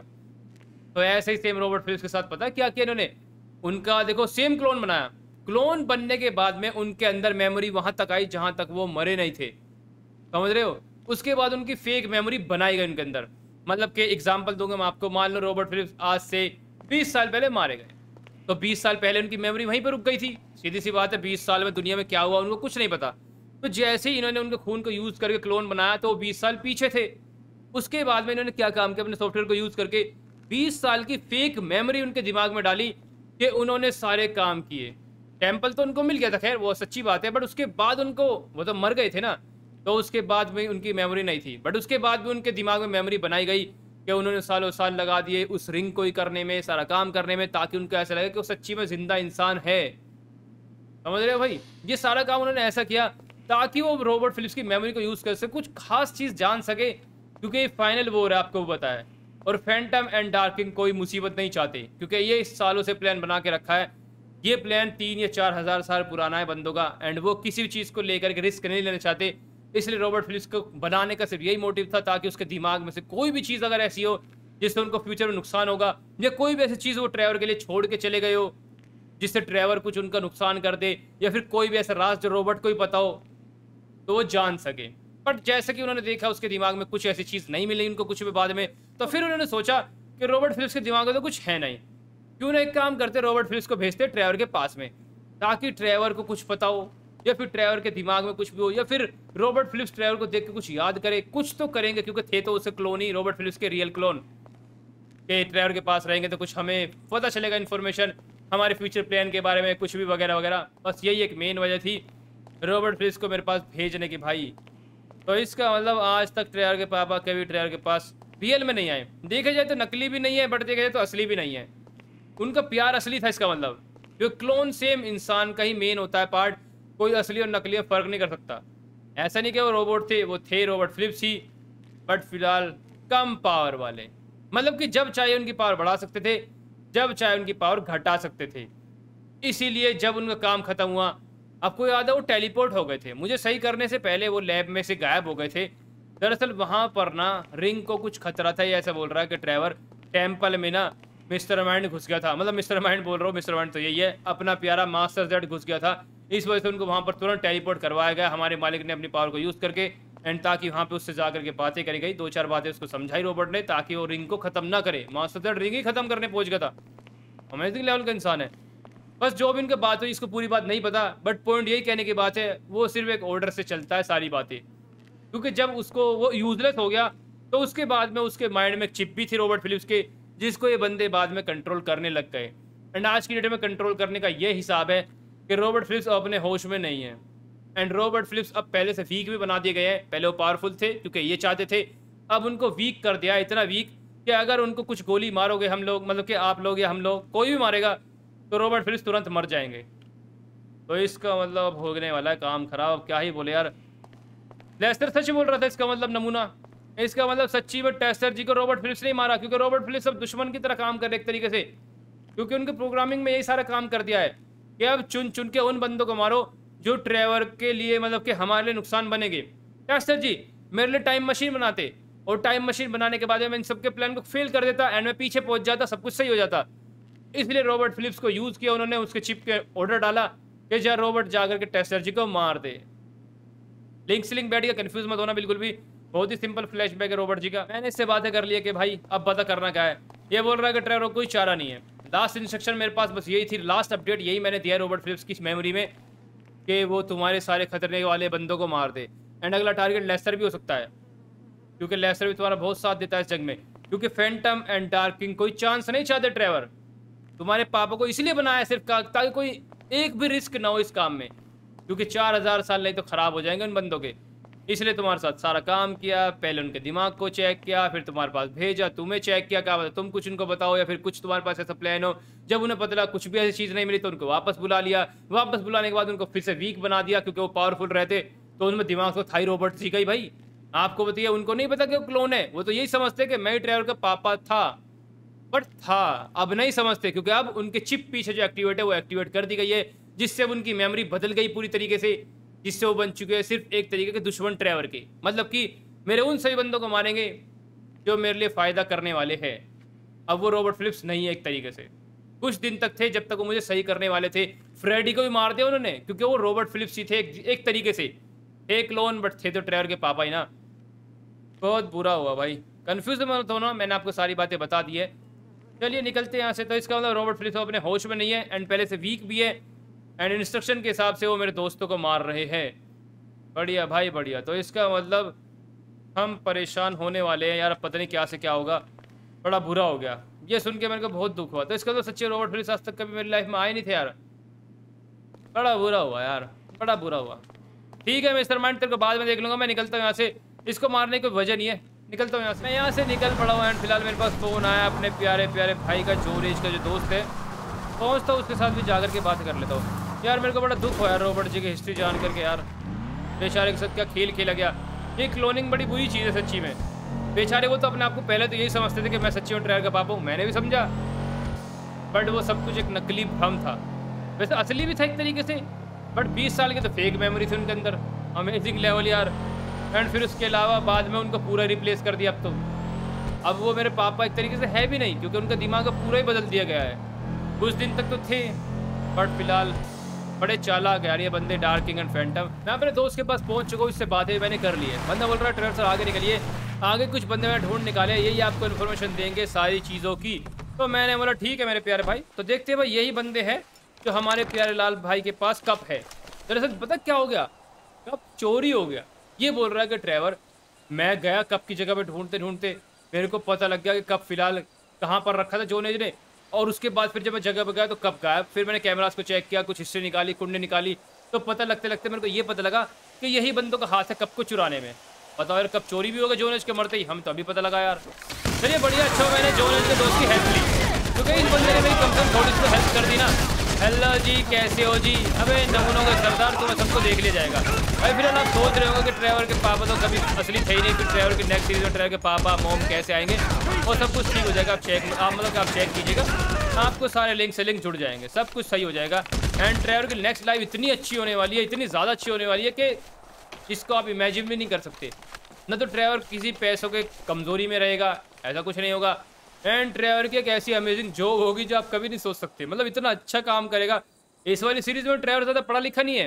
तो ऐसे ही सेम रॉबर्ट फिलिप्स के साथ पता है क्या किया इन्होंने, उनका देखो सेम क्लोन बनाया। क्लोन बनने के बाद में उनके अंदर मेमोरी वहां तक आई जहां तक वो मरे नहीं थे, समझ रहे हो। उसके बाद उनकी फेक मेमोरी बनाई गई उनके अंदर। मतलब कि एग्जांपल दूंगा मैं आपको, मान लो रॉबर्ट फिलिप्स आज से बीस साल पहले मारे गए, तो बीस साल पहले उनकी मेमोरी वहीं पर रुक गई थी। सीधी सी बात है, बीस साल में दुनिया में क्या हुआ उनको कुछ नहीं पता। तो जैसे ही इन्होंने उनके खून को यूज़ करके क्लोन बनाया तो वो बीस साल पीछे थे। उसके बाद में इन्होंने क्या काम किया, अपने सॉफ्टवेयर को यूज़ करके बीस साल की फेक मेमोरी उनके दिमाग में डाली कि उन्होंने सारे काम किए। टेम्पल तो उनको मिल गया था, खैर वो सच्ची बात है, बट उसके बाद उनको, वो तो मर गए थे ना, तो उसके बाद में उनकी मेमोरी नहीं थी। बट उसके बाद भी उनके दिमाग में मेमोरी बनाई गई कि उन्होंने सालों साल लगा दिए उस रिंग को ही करने में, सारा काम करने में, ताकि उनको ऐसा लगे कि वो सच्ची में जिंदा इंसान है। समझ रहे हो भाई, ये सारा काम उन्होंने ऐसा किया ताकि वो रॉबर्ट फिलिप्स की मेमोरी को यूज़ कर सके, कुछ खास चीज़ जान सके, क्योंकि फाइनल वॉर है आपको बताया। और फैंटम एंड डार्किंग कोई मुसीबत नहीं चाहते, क्योंकि ये इस सालों से प्लान बना के रखा है। ये प्लान तीन या चार हज़ार साल पुराना है बंदों का, एंड वो किसी भी चीज़ को लेकर के रिस्क नहीं लेना चाहते। इसलिए रॉबर्ट फिलिप्स को बनाने का सिर्फ यही मोटिव था, ताकि उसके दिमाग में से कोई भी चीज़ अगर ऐसी हो जिससे उनको फ्यूचर में नुकसान होगा, या कोई भी ऐसी चीज़ वो ट्रेवर के लिए छोड़ के चले गए हो जिससे ट्रेवर कुछ उनका नुकसान कर दे, या फिर कोई भी ऐसा राज जो रॉबर्ट को ही पता हो, तो वो जान सके। बट जैसे कि उन्होंने देखा उसके दिमाग में कुछ ऐसी चीज़ नहीं मिली उनको कुछ भी बाद में, तो फिर उन्होंने सोचा कि रॉबर्ट फिलिप्स के दिमाग में तो कुछ है नहीं, क्यों ना एक काम करते, रॉबर्ट फिलिप्स को भेजते ट्रेवर के पास में, ताकि ट्रेवर को कुछ पता हो, या फिर ट्रेवर के दिमाग में कुछ भी हो, या फिर रॉबर्ट फिलिप्स ट्रेवर को देख के कुछ याद करे। कुछ तो करेंगे, क्योंकि थे तो उससे क्लोन ही, रॉबर्ट फिलिप्स के रियल क्लोन के ट्रेवर के पास रहेंगे तो कुछ हमें पता चलेगा इन्फॉर्मेशन हमारे फ्यूचर प्लान के बारे में, कुछ भी वगैरह वगैरह। बस यही एक मेन वजह थी रॉबर्ट फिलिप्स को मेरे पास भेजने की भाई। तो इसका मतलब आज तक ट्रेवर के पापा कभी ट्रेवर के पास रियल में नहीं आए। देखा जाए तो नकली भी नहीं है, बट देखा जाए तो असली भी नहीं है। उनका प्यार असली था, इसका मतलब जो क्लोन सेम इंसान का ही मेन होता है पार्ट, कोई असली और नकली में फ़र्क नहीं कर सकता। ऐसा नहीं कि वो रोबोट थे, वो थे रॉबर्ट फिलिप्स ही, बट फिलहाल कम पावर वाले। मतलब कि जब चाहे उनकी पावर बढ़ा सकते थे, जब चाहे उनकी पावर घटा सकते थे। इसीलिए जब उनका काम खत्म हुआ, आपको याद है वो टेलीपोर्ट हो गए थे। मुझे सही करने से पहले वो लैब में से गायब हो गए थे। दरअसल वहां पर ना रिंग को कुछ खतरा था, ये ऐसा बोल रहा है कि ट्रेवर टेम्पल में ना मिस्टर माइंड घुस गया था। मतलब मिस्टर माइंड बोल रहा हूँ, मिस्टर माइंड तो यही है, अपना प्यारा मास्टर जेड घुस गया था। इस वजह से उनको वहां पर तुरंत टेलीपोर्ट करवाया गया हमारे मालिक ने अपनी पावर को यूज करके, एंड ताकि वहां पे उससे जाकर के बातें करी गई। दो चार बातें उसको समझाई रोबोट ने, ताकि वो रिंग को खत्म ना करे। मास्टर जेड रिंग ही खत्म करने पहुंच गया था। अमेजिंग लेवल का इंसान है। बस जो भी इनकी बात हुई, इसको पूरी बात नहीं पता, बट पॉइंट यही कहने की बात है, वो सिर्फ एक ऑर्डर से चलता है सारी बातें। क्योंकि जब उसको वो यूजलेस हो गया, तो उसके बाद में उसके माइंड में एक चिप भी थी रॉबर्ट फिलिप्स के, जिसको ये बंदे बाद में कंट्रोल करने लग गए। एंड आज की डेट में कंट्रोल करने का ये हिसाब है कि रॉबर्ट फिलिप्स अपने होश में नहीं है। एंड रॉबर्ट फिलिप्स अब पहले से वीक भी बना दिए गए हैं। पहले वो पावरफुल थे क्योंकि ये चाहते थे, अब उनको वीक कर दिया, इतना वीक कि अगर उनको कुछ गोली मारोगे हम लोग, मतलब कि आप लोग या हम लोग, कोई भी मारेगा, तो रॉबर्ट फिलिप्स तुरंत मर जाएंगे। तो इसका मतलब होने वाला है काम खराब। अब क्या ही बोले यार, लेस्टर सच बोल रहा था। इसका मतलब नमूना, इसका मतलब सच्ची में टेस्टर जी को रॉबर्ट फिलिप्स नहीं मारा, क्योंकि रॉबर्ट फिलिप्स अब दुश्मन की तरह काम कर रहे एक तरीके से, क्योंकि उनके प्रोग्रामिंग में यही सारा काम कर दिया है कि अब चुन चुन के उन बंदों को मारो जो ट्रेवर के लिए, मतलब कि हमारे लिए नुकसान बनेंगे। टेस्टर जी मेरे लिए टाइम मशीन बनाते, और टाइम मशीन बनाने के बाद मैं इन सबके प्लान को फेल कर देता, एंड मैं पीछे पहुंच जाता, सब कुछ सही हो जाता। इसलिए रॉबर्ट फिलिप्स को यूज किया उन्होंने, उसके चिप के ऑर्डर डाला कि जा रॉबर्ट जाकर के टेस्टर जी को मार दे। लिंक से लिंक बैठ गया, कंफ्यूज मत होना बिल्कुल भी, बहुत ही सिंपल फ्लैशबैक है रॉबर्ट जी का। मैंने इससे बातें कर ली है कि भाई अब पता करना क्या है। ये बोल रहा है कि ट्रेवर कोई चारा नहीं है। लास्ट इंस्ट्रक्शन मेरे पास बस यही थी, लास्ट अपडेट यही मैंने दिया रॉबर्ट फिलिप्स की मेमोरी में, कि वो तुम्हारे सारे खतरने वाले बंदों को मार दे। एंड अगला टारगेट लेस्टर भी हो सकता है, क्योंकि लेस्टर भी तुम्हारा बहुत साथ देता है इस जंग में, क्योंकि फैंटम एंड डार्क किंग कोई चांस नहीं चाहते ट्रेवर। तुम्हारे पापा को इसलिए बनाया सिर्फ ताकि कोई एक भी रिस्क ना हो इस काम में, क्योंकि चार हजार साल नहीं तो खराब हो जाएंगे उन बंदों के। इसलिए तुम्हारे साथ सारा काम किया, पहले उनके दिमाग को चेक किया, फिर तुम्हारे पास भेजा, तुम्हें चेक किया, क्या तुम कुछ उनको बताओ, या फिर कुछ तुम्हारे पास ऐसा प्लान हो। जब उन्हें पता लगा कुछ भी ऐसी चीज़ नहीं मिली तो उनको वापस बुला लिया। वापस बुलाने के बाद उनको फिर से वीक बना दिया, क्योंकि वो पावरफुल रहते, तो उनमें दिमाग तो था ही रॉबर्ट जी का ही भाई। आपको बताइए, उनको नहीं पता कि वो क्लोन है, वो तो यही समझते कि मैं ट्रेवर का पापा था, बट था। अब नहीं समझते, क्योंकि अब उनके चिप पीछे जो एक्टिवेट है वो एक्टिवेट कर दी गई है, जिससे अब उनकी मेमोरी बदल गई पूरी तरीके से, जिससे वो बन चुके हैं सिर्फ एक तरीके के दुश्मन ट्रेवर के। मतलब कि मेरे उन सभी बंदों को मारेंगे जो मेरे लिए फ़ायदा करने वाले हैं। अब वो रॉबर्ट फिलिप्स नहीं है एक तरीके से। कुछ दिन तक थे जब तक वो मुझे सही करने वाले थे। फ्रेडी को भी मार दिया उन्होंने, क्योंकि वो रॉबर्ट फिलिप्स ही थे एक, एक तरीके से, एक क्लोन, बट थे तो ट्रेवर के पापा ही ना। बहुत बुरा हुआ भाई, कन्फ्यूज मत होना, मैंने आपको सारी बातें बता दी है। चलिए निकलते हैं यहाँ से। तो इसका मतलब रॉबर्ट फिलिप्स अपने होश में नहीं है, एंड पहले से वीक भी है, एंड इंस्ट्रक्शन के हिसाब से वो मेरे दोस्तों को मार रहे हैं। बढ़िया भाई बढ़िया। तो इसका मतलब हम परेशान होने वाले हैं यार, पता नहीं क्या से क्या होगा। बड़ा बुरा हो गया, ये सुन के मेरे को बहुत दुख हुआ। तो इसका तो सच्चे रॉबर्ट फिलिप्स आज तक कभी मेरी लाइफ में आए नहीं थे यार। बड़ा बुरा हुआ यार, बड़ा बुरा हुआ। ठीक है मिस्टर माइंड, तेरे को बाद में देख लूँगा। मैं निकलता हूँ यहाँ से, इसको मारने की वजह नहीं है, निकलता हूँ यहाँ से। मैं यहाँ से निकल पड़ा हूँ, एंड फिलहाल मेरे पास फ़ोन आया अपने प्यारे प्यारे भाई का, जोरेज का जो दोस्त है। पहुँचता हूँ उसके साथ भी जाकर के बात कर लेता हूँ। यार मेरे को बड़ा दुख हुआ यार रॉबर्ट जी की हिस्ट्री जान करके यार। बेचारे के साथ क्या खेल खेला गया। ये क्लोनिंग बड़ी बुरी चीज़ है सच्ची में। बेचारे वो तो अपने आप को पहले तो यही समझते थे कि मैं सच्ची में ट्रेवर का पापा हूँ, मैंने भी समझा, बट वो सब कुछ एक नकली भ्रम था। वैसे असली भी था एक तरीके से, बट बीस साल की तो फेक मेमोरी थी उनके अंदर। अमेजिंग लेवल यार। एंड फिर उसके अलावा बाद में उनको पूरा रिप्लेस कर दिया। अब तो अब वो मेरे पापा एक तरीके से है भी नहीं, क्योंकि उनका दिमाग अब पूरा ही बदल दिया गया है। कुछ दिन तक तो थे, बट फिलहाल बड़े चालाक यार ये बंदे, डार्क किंग एंड फैंटम। मैं अपने दोस्त के पास पहुंच चुका हूँ, इससे बातें मैंने कर ली है। बंदा बोल रहा है ट्रेवर सर आगे निकलिए, आगे कुछ बंदे मैंने ढूंढ निकाले, यही आपको इन्फॉर्मेशन देंगे सारी चीज़ों की। तो मैंने बोला ठीक है मेरे प्यारे भाई। तो देखते हैं भाई, यही बंदे हैं जो हमारे प्यारे लाल भाई के पास कप है। दरअसल पता क्या हो गया, कप चोरी हो गया। ये बोल रहा है कि ट्रेवर, मैं गया कप की जगह पे ढूंढते ढूंढते, मेरे को पता लग गया कि कप फिलहाल कहाँ पर रखा था जोनेज ने। और उसके बाद फिर जब मैं जगह पर गया तो कप गायब। फिर मैंने कैमरास को चेक किया, कुछ हिस्ट्री निकाली, कुंडली निकाली, तो पता लगते लगते मेरे को ये पता लगा कि यही बंदों का हाथ है कप को चुराने में। बताओ यार, कप चोरी भी होगा जोनेज के मरते ही, हम तो अभी पता लगा यार। चलिए बढ़िया, अच्छा मैंने जोनेज के दोस्त की हेल्प ली, क्योंकि इस बंदे ने मेरी कम से कम थोड़ी सी हेल्प कर दी ना। हेलो जी, कैसे हो जी? अबे नमूनों का सरदार, तुम्हें सबको देख लिया जाएगा भाई। फिर आप सोच रहे होंगे कि ट्रेवर के पापा तो कभी असली थे ही नहीं, फिर ट्रेवर की नेक्स्ट सीरीज में ट्रेवर के पापा मोम कैसे आएंगे, वो सब कुछ ठीक हो जाएगा। आप चेक आप मतलब कि आप चेक कीजिएगा, आपको सारे लिंक से लिंक जुड़ जाएंगे, सब कुछ सही हो जाएगा। एंड ट्रेवर की नेक्स्ट लाइव इतनी अच्छी होने वाली है, इतनी ज़्यादा अच्छी होने वाली है कि जिसको आप इमेजिन भी नहीं कर सकते। न तो ट्रेवर किसी पैसों के कमज़ोरी में रहेगा, ऐसा कुछ नहीं होगा। एंड ट्रेवर की एक ऐसी अमेजिंग जॉब होगी जो आप कभी नहीं सोच सकते, मतलब इतना अच्छा काम करेगा। इस वाली सीरीज में ट्रेवर ज़्यादा पढ़ा लिखा नहीं है,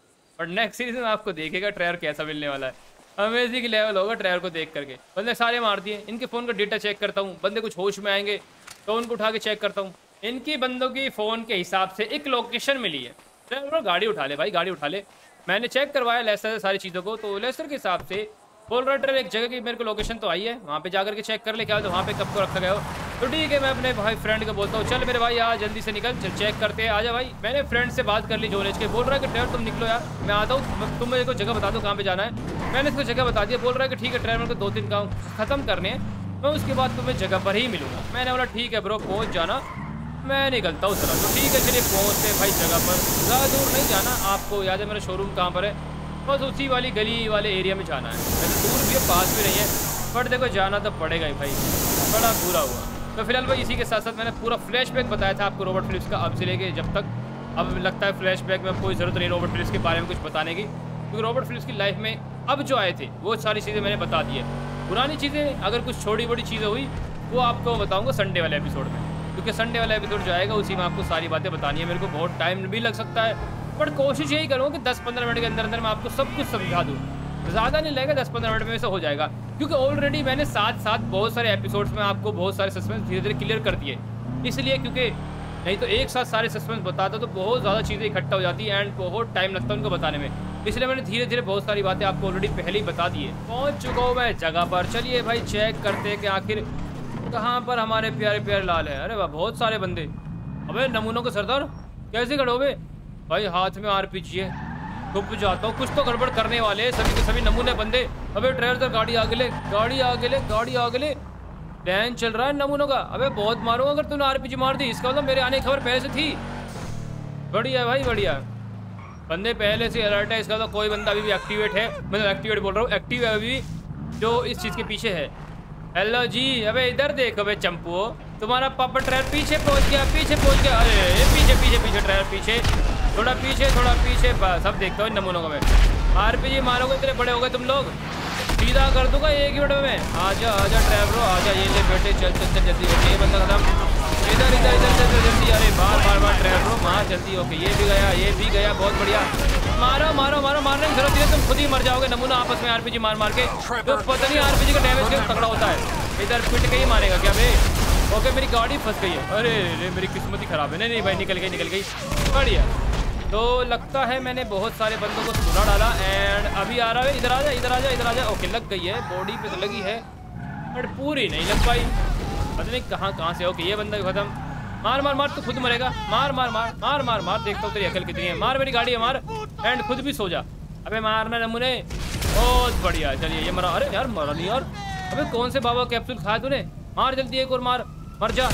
बट नेक्स्ट सीरीज में आपको देखेगा ट्रेवर कैसा मिलने वाला है। अमेजिंग लेवल होगा ट्रेवर को देख करके। बंदे सारे मार दिए, इनके फ़ोन का डेटा चेक करता हूँ, बंदे कुछ होश में आएंगे तो उनको उठा के चेक करता हूँ। इनकी बंदों की फ़ोन के हिसाब से एक लोकेशन मिली है। ट्रेवर गाड़ी उठा ले भाई, गाड़ी उठा ले। मैंने चेक करवाया लेस्टर से सारी चीज़ों को, तो लेस्टर के हिसाब से बोल रहा ट्रेवर एक जगह की मेरे को लोकेशन तो आई है, वहाँ पे जाकर के चेक कर ले क्या तो वहाँ पे कब को रखा गया हो। तो ठीक है, मैं अपने भाई फ्रेंड को बोलता हूँ, चल मेरे भाई आ जल्दी से निकल, चल चेक करते हैं, आजा भाई। मैंने फ्रेंड से बात कर ली जोनेज के, बोल रहा है कि ट्रेवर तुम निकलो यार, मैं आता हूँ, तुम मेरे को जगह बता दो कहाँ पे जाना है। मैंने इसको जगह बता दिया, बोल रहा है कि ठीक है ट्रेवर को दो तीन काम खत्म करने हैं, मैं उसके बाद तुम्हें जगह पर ही मिलूंगा। मैंने बोला ठीक है ब्रो, पहुँच जाना, मैं निकलता हूँ उस तरह। तो ठीक है चलिए पहुँचते भाई जगह पर, ज़्यादा दूर नहीं जाना। आपको याद है मेरा शोरूम कहाँ पर है, बस उसी वाली गली वाले एरिया में जाना है। वैसे दूर भी है पास भी नहीं है, बट देखो जाना तो पड़ेगा ही भाई, बड़ा बुरा हुआ। तो फिलहाल भाई इसी के साथ साथ मैंने पूरा फ्लैशबैक बताया था आपको रॉबर्ट फिलिप्स का, अब से लेके जब तक। अब लगता है फ्लैशबैक में कोई ज़रूरत नहीं रॉबर्ट फिलिप्स के बारे में कुछ बताने की, क्योंकि रॉबर्ट फिलिप्स की लाइफ में अब जो आए थे वो सारी चीज़ें मैंने बता दी है। पुरानी चीज़ें अगर कुछ छोटी बड़ी चीज़ें हुई वो आपको बताऊँगा संडे वाले एपिसोड में, क्योंकि संडे वाला एपिसोड जो आएगा उसी में आपको सारी बातें बतानी है। मेरे को बहुत टाइम भी लग सकता है, बट कोशिश यही करूँगा कि दस पंद्रह मिनट के अंदर अंदर मैं आपको सब कुछ समझा दूँ। ज़्यादा नहीं लगेगा, दस पंद्रह मिनट में से हो जाएगा, क्योंकि ऑलरेडी मैंने साथ साथ बहुत सारे एपिसोड्स में आपको बहुत सारे सस्पेंस धीरे धीरे क्लियर कर दिए। इसलिए क्योंकि नहीं तो एक साथ सारे सस्पेंस बताता तो बहुत ज़्यादा चीज़ें इकट्ठा हो जाती है एंड बहुत टाइम लगता है उनको बताने में। इसलिए मैंने धीरे धीरे बहुत सारी बातें आपको ऑलरेडी पहले ही बता दी है। पहुँच चुका हूँ मैं जगह पर, चलिए भाई चेक करते हैं कि आखिर कहाँ पर हमारे प्यारे प्यारे लाल है। अरे वाह बहुत सारे बंदे, अबे नमूनों के सरदार कैसे खड़े हो बे भाई, हाथ में आरपीजी है, डूब जाता हूँ, कुछ तो गड़बड़ करने वाले हैं सभी के सभी नमूने बंदे। अबे ड्राइवर सर गाड़ी आगे ले, गाड़ी आगे ले, गाड़ी आगे ले, डैन चल रहा है नमूनों का। अबे बहुत मारूंगा अगर तूने आरपीजी मार दी, इसका मतलब मेरे आने की खबर पहले से थी। बढ़िया भाई बढ़िया, बंदे पहले से अलर्ट है, इसका तो कोई बंदा अभी भी एक्टिवेट है, मतलब एक्टिवेट बोल रहा हूँ, एक्टिव है अभी जो इस चीज़ के पीछे है। हेलो जी, अबे इधर देखो बे चंपू, तुम्हारा पापा ड्राइवर पीछे पहुंच गया, पीछे पहुंच गया। अरे पीछे पीछे पीछे ड्राइवर पीछे, थोड़ा पीछे थोड़ा पीछे, बस सब देखता हूँ इन नमूनों को मैं। आरपीजी मारोगे, इतने बड़े हो गए तुम लोग, सीधा कर दूंगा एक ही मिनट में। आजा आजा ड्राइवर आजा, ये ले बेटे, चल चल चल जल्दी, ओके ये बंदा खत्म, इधर इधर इधर इधर जल्दी। अरे बार बार बार ड्राइवर मार जल्दी, ओके ये भी गया, ये भी गया, बहुत बढ़िया। मारो मारो मारो, मारने की जरूरत नहीं है, तुम खुद ही मर जाओगे नमूना आपस में आरपीजी मार मार के। तो पता नहीं आरपीजी का डैमेज क्यों तगड़ा होता है, इधर पिट के ही मारेगा क्या बे। ओके मेरी गाड़ी फंस गई है, अरे रे मेरी किस्मत ही खराब है। नहीं नहीं भाई निकल गई निकल गई, बढ़िया। तो लगता है मैंने बहुत सारे बंदों को सुना डाला एंड अभी आ रहा है, इधर आ जा इधर आ जा इधर आ जा। ओके लग गई है, बॉडी पे तो लगी है बट पूरी नहीं लग पाई, पता नहीं कहाँ कहाँ से। ओके ये बंदा खत्म, मार मार मार, तू खुद मरेगा, मार मार मार मार मार मार, देखता हूँ तेरी अकल कितनी है। मार मेरी गाड़ी है मार, एंड खुद भी सो जा। अबे मारना नमूने, बहुत बढ़िया। चलिए ये मरा, अरे यार मरा नहीं यार, अबे कौन से बाबा कैप्सूल खाया तूने, मार जल्दी एक और मार, मर जा।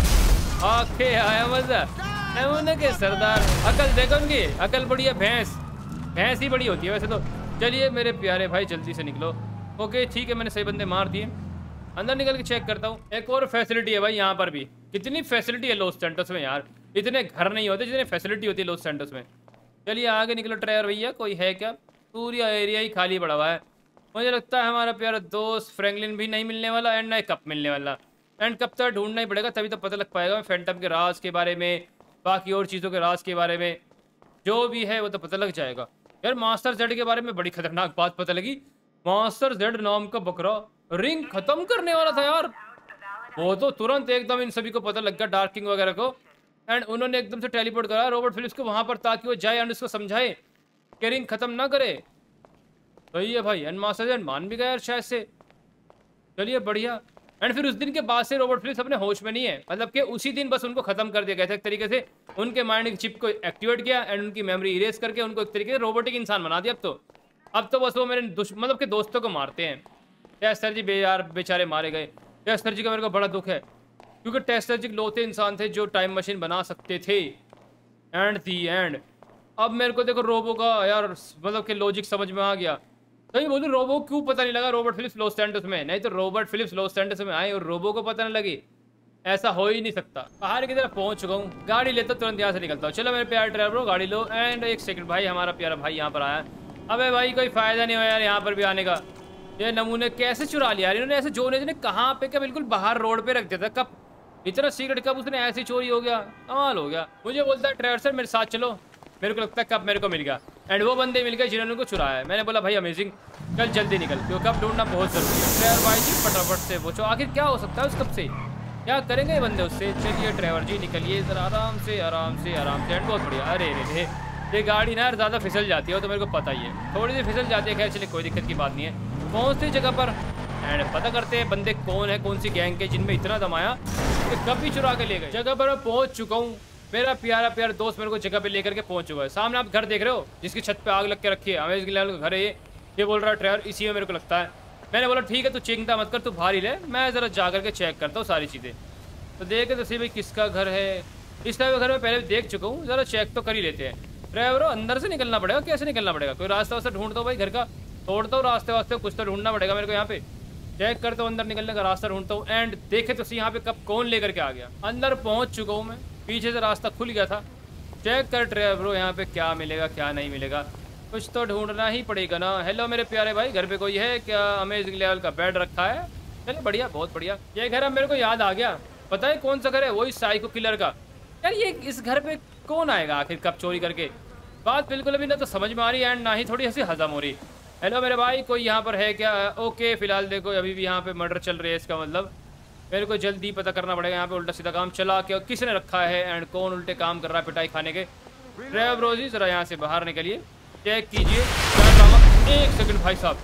आखे आया मजा नमूने के सरदार, अकल देखो उनकी, अकल बढ़िया, भैंस भैंस ही बड़ी होती है वैसे तो। चलिए मेरे प्यारे भाई जल्दी से निकलो। ओके ठीक है मैंने सही बंदे मार दिए, अंदर निकल के चेक करता हूँ। एक और फैसिलिटी है भाई यहाँ पर भी, कितनी फैसिलिटी है लॉस सैंटोस में यार, इतने घर नहीं होते जितनी फैसिलिटी होती है लॉस सैंटोस में। चलिए आगे निकलो ड्राइवर भैया, कोई है क्या, पूरा एरिया ही खाली पड़ा हुआ है। मुझे लगता है हमारा प्यारा दोस्त फ्रैंकलिन भी नहीं मिलने वाला एंड ना कप मिलने वाला, एंड कब तक ढूंढना ही पड़ेगा, तभी तो पता लग पाएगा फैंटम के राज के बारे में, बाकी और चीज़ों के राज के बारे में, जो भी है वो तो पता लग जाएगा। यार मास्टर जेड के बारे में बड़ी खतरनाक बात पता लगी, मास्टर जेड नाम का बकरा रिंग खत्म करने वाला था यार, वो तो तुरंत एकदम इन सभी को पता लग गया डार्क किंग वगैरह को, एंड उन्होंने एकदम से टेलीपोर्ट करा रॉबर्ट फिलिप्स को वहां पर ताकि वो जाए एंड उसको समझाए कि रिंग खत्म ना करे। सही है भाई, एंड मास्टर जेड मान भी गया यार शायद से। चलिए बढ़िया, एंड फिर उस दिन के बाद से रॉबर्ट फिलिप्स अपने होश में नहीं है, मतलब कि उसी दिन बस उनको खत्म कर दिया गया था एक तरीके से, उनके माइंड की चिप को एक्टिवेट किया एंड उनकी मेमोरी इरेज करके उनको एक तरीके से रोबोटिक इंसान बना दिया। अब तो अब तो बस वो मेरे मतलब के दोस्तों को मारते हैं। टेस्टर जी बे यार बेचारे मारे गए, टेस्टर जी का मेरे को बड़ा दुख है, क्योंकि टेस्टर जी लौते इंसान थे जो टाइम मशीन बना सकते थे। And the end. अब मेरे को देखो रोबो का यार मतलब कि लॉजिक समझ में आ गया। तो बोलूँ रोबो क्यों पता नहीं लगा रॉबर्ट फिलिप्स लॉस सैंटोस में, नहीं तो रॉबर्ट फिलिप्स लॉस सैंटोस में आए और रोबो को पता नहीं लगी, ऐसा हो ही नहीं सकता। पहाड़ की तरफ पहुंच चुका हूँ, गाड़ी लेता तुरंत यहाँ से निकलता हूँ। चलो मेरे प्यारे ड्राइवर गाड़ी लो। एंड एक सेकंड भाई, हमारा प्यारा भाई यहाँ पर आया। अबे भाई कोई फायदा नहीं हो यार यहाँ पर भी आने का। ये नमूने कैसे चुरा लिया यार इन्होंने, ऐसे जोनेज ने कहाँ पे क्या बिल्कुल बाहर रोड पे रख दिया था। कब इतना सीक्रेट कब उसने ऐसी चोरी हो गया, कमाल हो गया। मुझे बोलता है ड्राइवर सर मेरे साथ चलो, मेरे को लगता है कब मेरे को मिल गया। एंड वो बंदे मिल गए जिन्होंने उनको चुराया है। मैंने बोला भाई अमेजिंग, चल जल्दी निकल क्योंकि कब ढूंढना बहुत जरूरी है। ड्राइवर भाई जी फटाफट से पूछो आखिर क्या हो सकता है उस कब से, क्या करेंगे ये बंदे उससे। चलिए ड्राइवर जी निकलिए जरा आराम से आराम से आराम से। एंड बहुत बढ़िया। अरे रे ये गाड़ी ना यार ज़्यादा फिसल जाती है तो मेरे को पता ही है, थोड़ी सी फिसल जाती है। खैर चलिए कोई दिक्कत की बात नहीं है। पहुँचते जगह पर एंड पता करते हैं बंदे कौन है, कौन सी गैंग के जिनमें इतना दमाया कि कब भी चुरा के ले गए। जगह पर मैं पहुँच चुका हूँ, मेरा प्यारा प्यारा दोस्त मेरे को जगह पे लेकर के पहुंच चुका है। सामने आप घर देख रहे हो जिसकी छत पे आग लग के रखी है, अमेजिंग लेवल का घर है ये। ये बोल रहा है ड्राइवर इसी में मेरे को लगता है। मैंने बोला ठीक है तू चिंता मत कर, तू भारी ले, मैं ज़रा जा करके चेक करता हूँ सारी चीज़ें। तो देखे तो सही भाई किसका घर है। इस टाइप का घर में पहले भी देख चुका हूँ, ज़रा चेक तो कर ही लेते हैं। ड्राइवर अंदर से निकलना पड़ेगा, कैसे निकलना पड़ेगा, कोई रास्ता वास्ता ढूंढता हूँ भाई घर का, तोड़ता हूँ रास्ते वास्ते, कुछ तो ढूंढना पड़ेगा मेरे को। यहाँ पे चेक करता हूँ अंदर निकलने का रास्ता ढूंढता हूँ। एंड देखे तो सही यहाँ पे कब कौन लेकर के आ गया। अंदर पहुँच चुका हूँ मैं, पीछे से रास्ता खुल गया था। चेक कर ड्राइवर यहाँ पे क्या मिलेगा क्या नहीं मिलेगा, कुछ तो ढूंढना ही पड़ेगा ना। हेलो मेरे प्यारे भाई, घर पे कोई है क्या? अमेजिंग लेवल का बेड रखा है, चलिए बढ़िया बहुत बढ़िया। ये घर अब मेरे को याद आ गया, पता है कौन सा घर है, वही साइको किलर का। यार ये इस घर पे कौन आएगा आखिर कब चोरी करके, बात बिल्कुल अभी ना तो समझ में आ रही है एंड ना ही थोड़ी हंसी हजम हो रही। हेलो मेरे भाई कोई यहाँ पर है क्या? ओके फिलहाल देखो अभी भी यहाँ पे मर्डर चल रही है, इसका मतलब मेरे को जल्दी पता करना पड़ेगा यहाँ पे उल्टा सीधा काम चला के किसने रखा है एंड कौन उल्टे काम कर रहा है पिटाई खाने के। ड्राइवर रोजी जरा यहाँ से बाहर निकलिए, चेक कीजिए क्या ड्रामा। एक सेकंड भाई साहब,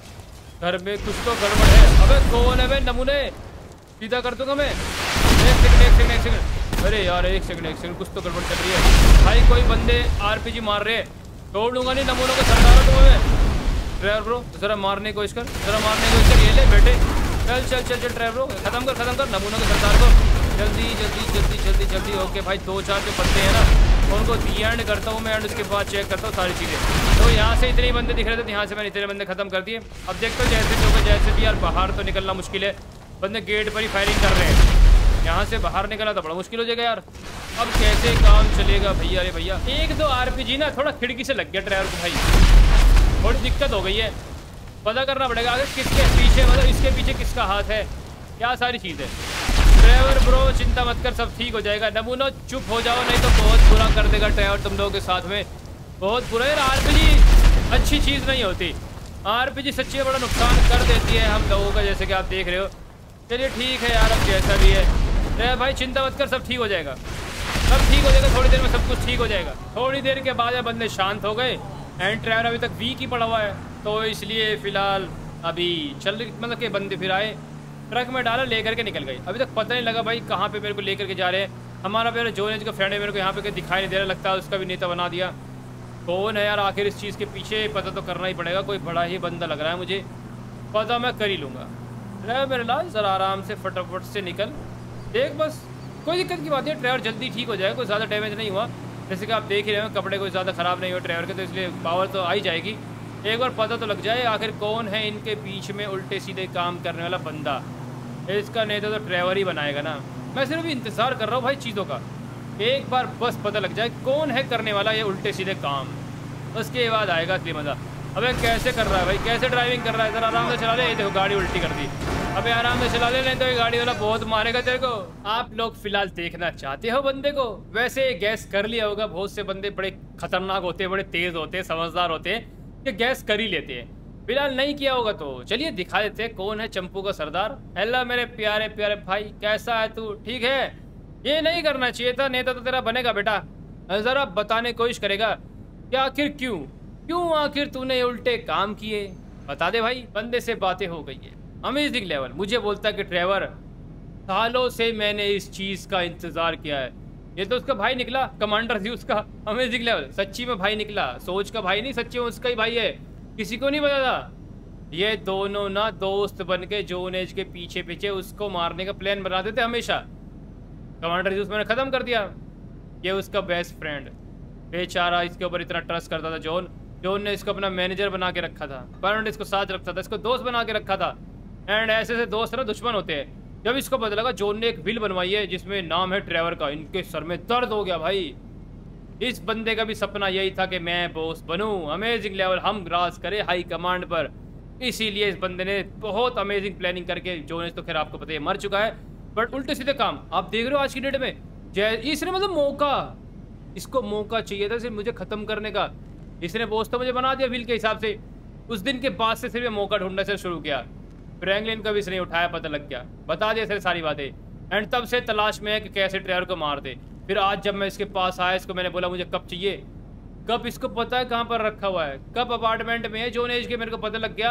घर में कुछ तो गड़बड़ है। अबे कौन है बे नमूने, सीधा कर दूंगा मैं। एक सेकंड एक सेकंड एक सेकंड अरे यार एक सेकंड एक सेकंड कुछ तो गड़बड़ चल रही है भाई। कोई बंदे आरपीजी मार रहे हैं, तोड़ लूंगा नहीं नमूनों को सरदार दूंगा मैं। ड्राइवर ब्रो जरा मारने की कोशिश कर, जरा मारने की कोशिश कर। ये ले बेटे, चल चल चल चल ड्राइवर ब्रो खत्म कर खत्म कर नमूनों के सरदार को, जल्दी जल्दी जल्दी जल्दी जल्दी। ओके भाई दो चार जो बंदे हैं ना उनको दी एंड करता हूँ मैं एंड उसके बाद चेक करता हूँ सारी चीज़ें। तो यहाँ से इतने बंदे दिख रहे थे तो यहाँ से मैंने इतने बंदे खत्म कर दिए। अब देखते हो जैसे भी होगा, जैसे भी यार बाहर तो निकलना मुश्किल है, बंदे गेट पर ही फायरिंग कर रहे हैं, यहाँ से बाहर निकलना तो बड़ा मुश्किल हो जाएगा यार। अब कैसे काम चलेगा भैया? अरे भैया एक दो आरपीजी ना थोड़ा खिड़की से लग गया ड्राइवर को भाई, थोड़ी दिक्कत हो गई है। पता करना पड़ेगा आगे किसके पीछे, मतलब इसके पीछे किसका हाथ है, क्या सारी चीज़ है। ड्राइवर ब्रो चिंता मत कर, सब ठीक हो जाएगा। नमूनो चुप हो जाओ नहीं तो बहुत बुरा कर देगा ड्राइवर तुम लोगों के साथ में, बहुत बुरा। यार आरपीजी अच्छी चीज़ नहीं होती, आरपीजी सच्ची बड़ा नुकसान कर देती है हम लोगों का, जैसे कि आप देख रहे हो। चलिए ठीक है यार, अब जैसा भी है ड्राइवर भाई चिंता मत कर, सब ठीक हो जाएगा, सब ठीक हो जाएगा। थोड़ी देर में सब कुछ ठीक हो जाएगा। थोड़ी देर के बाद बंदे शांत हो गए एंड ड्राइवर अभी तक वीक ही पड़ा हुआ है, तो इसलिए फिलहाल अभी चल मतलब के बंदे फिर आए, ट्रक में डाला लेकर के निकल गए। अभी तक पता नहीं लगा भाई कहाँ पे मेरे को लेकर के जा रहे हैं। हमारा मेरा जोनेज का फ्रेंड है, मेरे को यहाँ पे दिखाई नहीं दे रहा, लगता है उसका भी नेता बना दिया। कौन है यार आखिर इस चीज़ के पीछे, पता तो करना ही पड़ेगा। कोई बड़ा ही बंदा लग रहा है मुझे, पता मैं कर ही लूँगा। ड्राइवर मेरे लाल जरा आराम से फटाफट से निकल देख, बस कोई दिक्कत की बात है, ड्राइवर जल्दी ठीक हो जाएगा, कोई ज़्यादा डैमेज नहीं हुआ। जैसे कि आप देख ही रहे हो कपड़े कोई ज़्यादा ख़राब नहीं हुआ ड्राइवर के, तो इसलिए पावर तो आ ही जाएगी। एक बार पता तो लग जाए आखिर कौन है इनके बीच में उल्टे सीधे काम करने वाला बंदा। इसका नेता तो ड्राइवर ही बनाएगा ना। मैं सिर्फ इंतज़ार कर रहा हूँ भाई चीज़ों का, एक बार बस पता लग जाए कौन है करने वाला ये उल्टे सीधे काम, उसके बाद आएगा असली मज़ा। अबे कैसे कर रहा है भाई, कैसे ड्राइविंग कर रहा है, ज़रा आराम से चला ले। ये देखो गाड़ी उल्टी कर दी, अबे आराम से चला ले, नहीं तो ये गाड़ी वाला बहुत मारेगा तेरे को। आप लोग फिलहाल देखना चाहते हो बंदे को, वैसे गैस कर लिया होगा। बहुत से बंदे बड़े खतरनाक होते हैं, बड़े तेज़ होते हैं, समझदार होते हैं कि गैस कर ही लेते हैं। फिलहाल नहीं किया होगा तो चलिए दिखा देते हैं कौन है चंपू का सरदार। हेलो मेरे प्यारे प्यारे भाई, कैसा है तू? ठीक है, ये नहीं करना चाहिए था, नेता तो तेरा बनेगा बेटा, ज़रा बताने की कोशिश करेगा कि आखिर क्यों क्यों आखिर तूने उल्टे काम किए, बता दे भाई। बंदे से बातें हो गई है अमेजिंग लेवल, मुझे बोलता कि ड्राइवर सालों से मैंने इस चीज़ का इंतज़ार किया है। ये तो उसका भाई निकला, कमांडर थी उसका। अमेजिंग लेवल सच्ची में भाई निकला, सोच का भाई नहीं, सच्ची में उसका ही भाई है, किसी को नहीं पता था। ये दोनों ना दोस्त बन के जोन एज के पीछे पीछे उसको मारने का प्लान बनाते थे हमेशा। कमांडर थी उसमें खत्म कर दिया, ये उसका बेस्ट फ्रेंड। बेचारा, इसके ऊपर इतना ट्रस्ट करता था जॉन। जॉन ने इसको अपना मैनेजर बना के रखा था, बर्नार्ड इसको साथ रखता था, इसको दोस्त बना के रखा था। एंड ऐसे ऐसे दोस्त ना दुश्मन होते हैं। जब इसको पता लगा जॉन ने एक विल बनवाई है जिसमें नाम है ट्रेवर का, इनके सर में दर्द हो गया भाई। इस बंदे का भी सपना यही था कि मैं बॉस बनूं, अमेजिंग लेवल हम राज करें हाई कमांड पर। इसीलिए इस बंदे ने बहुत अमेजिंग प्लानिंग करके, जॉन तो खैर आपको पता है मर चुका है, बट उल्टे सीधे काम आप देख रहे हो आज की डेट में। जय इसने मतलब मौका, इसको मौका चाहिए था सिर्फ मुझे खत्म करने का। इसने बॉस तो मुझे बना दिया विल के हिसाब से। उस दिन के बाद से सिर्फ मौका ढूंढने से शुरू किया। फ्रैंकलिन का भी इसने उठाया, पता लग गया, बता दिया सर सारी बातें। एंड तब से तलाश में है कि कैसे ट्रेवर को मार दे। फिर आज जब मैं इसके पास आया, इसको मैंने बोला मुझे कप चाहिए। कप इसको पता है कहाँ पर रखा हुआ है, कप अपार्टमेंट में है जॉन एज के। मेरे को पता लग गया,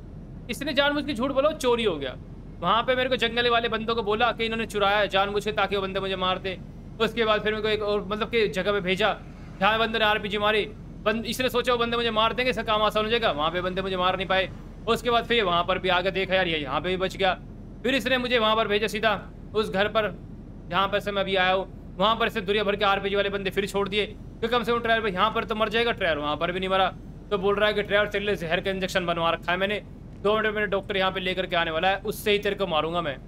इसने जानबूझ के झूठ बोला चोरी हो गया। वहाँ पे मेरे को जंगल वाले बंदों को बोला कि इन्होंने चुराया जानबूझ के ताकि वो बंदे मुझे मार दे। उसके बाद फिर मेरे को एक और मतलब कि जगह पे भेजा जहाँ बंदे ने आरपीजी मारी। बंद इसने सोचा वो बंदे मुझे मार देंगे, इसका काम आसान हो जाएगा। वहाँ पे बंदे मुझे मार नहीं पाए। उसके बाद फिर वहाँ पर भी आगे देखा यार ये यहाँ पे भी बच गया। फिर इसने मुझे वहाँ पर भेजा सीधा उस घर पर जहाँ पर से मैं अभी आया हूँ। वहाँ पर से दुनिया भर के आरपीजी वाले बंदे फिर छोड़ दिए कि कम से कम ट्रेवर यहाँ पर तो मर जाएगा। ट्रेवर वहाँ पर भी नहीं मरा, तो बोल रहा है कि ट्रेवर तेरे लिए जहर का इंजेक्शन बनवा रखा है मैंने, दो मिनट में डॉक्टर यहाँ पे लेकर के आने वाला है, उससे ही तेरे को मारूंगा मैं।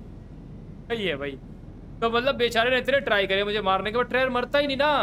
सही है भाई। तो मतलब बेचारे ने इतने ट्राई करे मुझे मारने के बाद ट्रेवर मरता ही नहीं ना।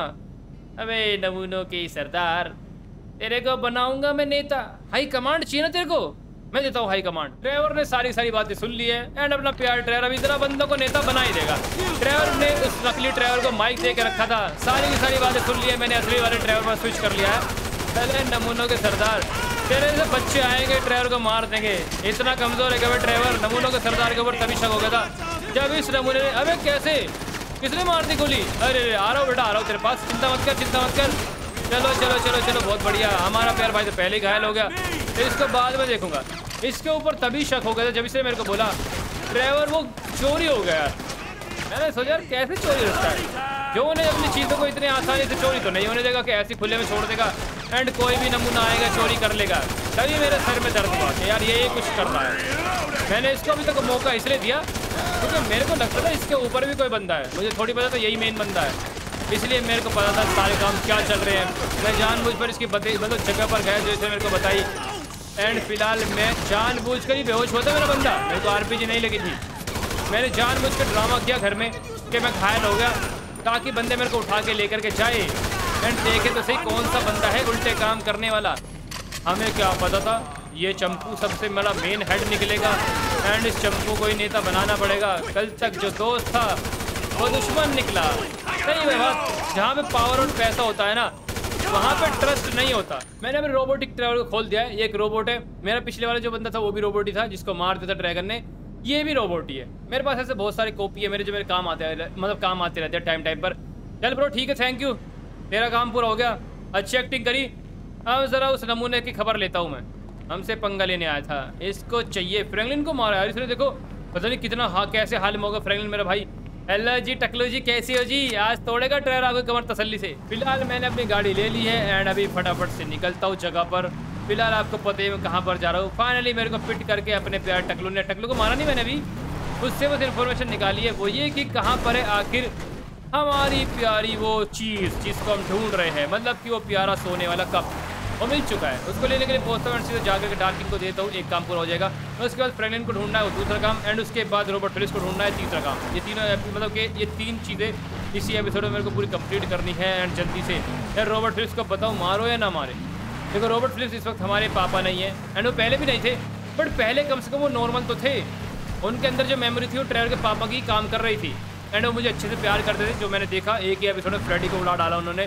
अबे नमूनों के सरदार, तेरे को बनाऊंगा मैं नेता। हाई कमांड चाहिए ना तेरे को, मैं देता हूँ हाई कमांड। ट्रेवर ने सारी सारी बातें सुन ली है एंड अपना प्यार ट्रेवर अभी इतना बंदों को नेता बना ही देगा। ट्रेवर ने उस नकली ट्रेवर को माइक दे के रखा था, सारी की सारी बातें सुन ली है। मैंने असली वाले ट्रेवर पर स्विच कर लिया है। पहले नमूनों के सरदार, तेरे से बच्चे आएंगे ट्रेवर को मार देंगे। इतना कमजोर है कि ट्रेवर नमूनों के सरदार के ऊपर तभी शक हो गया था जब इस नमूने ने, अबे कैसे किसने मार दी गोली? अरे आ रहा हूँ बेटा, आ रहा हूँ तेरे पास, चिंता मत कर चिंता मत कर। चलो चलो चलो चलो बहुत बढ़िया, हमारा प्यार भाई तो पहले ही घायल हो गया, फिर इसको बाद में देखूंगा। इसके ऊपर तभी शक हो गया था जब इसने मेरे को बोला ट्रेवर वो चोरी हो गया। मैंने सोचा यार कैसे चोरी होता है, जो उन्हें अपनी चीज़ों को इतने आसानी से चोरी तो नहीं होने देगा कि ऐसे खुले में छोड़ देगा एंड कोई भी नमूना आएगा चोरी कर लेगा। तभी मेरे सर में दर्द हुआ कि यार ये कुछ कर रहा है। मैंने इसको अभी तक मौका इसलिए दिया क्योंकि मेरे को लगता था इसके ऊपर भी कोई बंदा है, मुझे थोड़ी पता था यही मेन बंदा है, इसलिए मेरे को पता था सारे काम क्या चल रहे हैं। मैं जानबूझ पर इसकी मतलब जगह पर गया जो इसने मेरे को बताई एंड फिलहाल मैं जानबूझ कर ही बेहोश होता मेरा बंदा, मेरे को आरपीजी नहीं लगी थी। मैंने जानबूझ कर ड्रामा किया घर में कि मैं घायल हो गया ताकि बंदे मेरे को उठा के लेकर के जाए एंड देखे तो सही कौन सा बंदा है उल्टे काम करने वाला। हमें क्या पता था ये चंपू सबसे बड़ा मेन हेड निकलेगा एंड इस चंपू को ही नेता बनाना पड़ेगा। कल तक जो दोस्त था वो दुश्मन निकला। सही है बात, जहाँ पे पावर और पैसा होता है ना वहाँ पे ट्रस्ट नहीं होता। मैंने अपने रोबोटिक ट्रेवल को खोल दिया है, ये एक रोबोट है। मेरा पिछले वाला जो बंदा था वो भी रोबोट ही था जिसको मार दिया था ड्रैगन ने, ये भी रोबोट ही है। मेरे पास ऐसे बहुत सारे कॉपी है मेरे जो मेरे काम आते हैं, मतलब काम आते रहते हैं टाइम टाइम पर। चल ब्रो ठीक है, थैंक यू, तेरा काम पूरा हो गया, अच्छी एक्टिंग करी। अब जरा उस नमूने की खबर लेता हूँ मैं, हमसे पंगा लेने आया था, इसको चाहिए। फ्रैंकलिन को मारा यार इसने, देखो पता नहीं कितना हाँ कैसे हाल में होगा फ्रैंकलिन मेरा भाई। हेलो जी टकलू जी, कैसी हो जी? आज तोड़ेगा ट्रेवर आपको कमर तसल्ली से। फिलहाल मैंने अपनी गाड़ी ले ली है एंड अभी फटाफट से निकलता हूँ जगह पर। फिलहाल आपको पता है मैं कहाँ पर जा रहा हूँ। फाइनली मेरे को पिट करके अपने प्यार टकलू ने, टकलू को मारा नहीं मैंने अभी, उससे बस इन्फॉर्मेशन निकाली है, वो ये कि कहाँ पर है आखिर हमारी प्यारी वो चीज़ जिसको हम ढूंढ रहे हैं, मतलब कि वो प्यारा सोने वाला कप वो मिल चुका है। उसको लेने के लिए पहुंचता हूँ, सीधे जाकर के डार्किंग को देता हूँ, एक काम पूरा हो जाएगा। उसके बाद फ्रैंकलिन को ढूंढना है वो दूसरा काम एंड उसके बाद रॉबर्ट फिलिप्स को ढूंढना है तीसरा काम। ये तीनों मतलब कि ये तीन चीज़ें इसी एपिसोड में मेरे को पूरी कंप्लीट करनी है एंड जल्दी से। यार रॉबर्ट फिलिप्स को बताऊँ मारो या ना मारे। देखो रॉबर्ट फिलिप्स इस वक्त हमारे पापा नहीं है एंड वो पहले भी नहीं थे, बट पहले कम से कम वो नॉर्मल तो थे, उनके अंदर जो मेमोरी थी वो ट्रेवर के पापा की काम कर रही थी एंड वो मुझे अच्छे से प्यार करते थे। जो मैंने देखा एक ही एपिसोड में फ्रेडी को उड़ा डाला उन्होंने,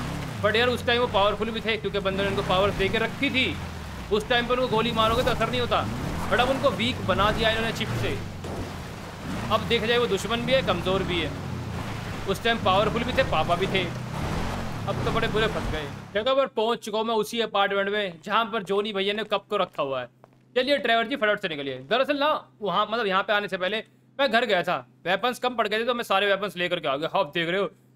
बट यार उस टाइम वो पावरफुल भी थे क्योंकि बंदों ने उनको पावर दे के रखी थी। उस टाइम पर उनको गोली मारोगे तो असर नहीं होता, बट अब उनको वीक बना दिया इन्होंने चिप से। अब देखा जाए वो दुश्मन भी है कमज़ोर भी है, उस टाइम पावरफुल भी थे पापा भी थे, अब तो बड़े बुरे फंस गए। जगह पर पहुंच चुका हूँ मैं उसी अपार्टमेंट में जहाँ पर जोनी भैया ने कप को रखा हुआ है। चलिए ट्रेवर जी फटाफट से निकलिए। दरअसल ना वहाँ मतलब यहाँ पे आने से पहले मैं घर गया था, वेपन्स कम पड़ गए थे तो मैं सारे वेपन्स लेकर के आ गया। आप देख रहे हो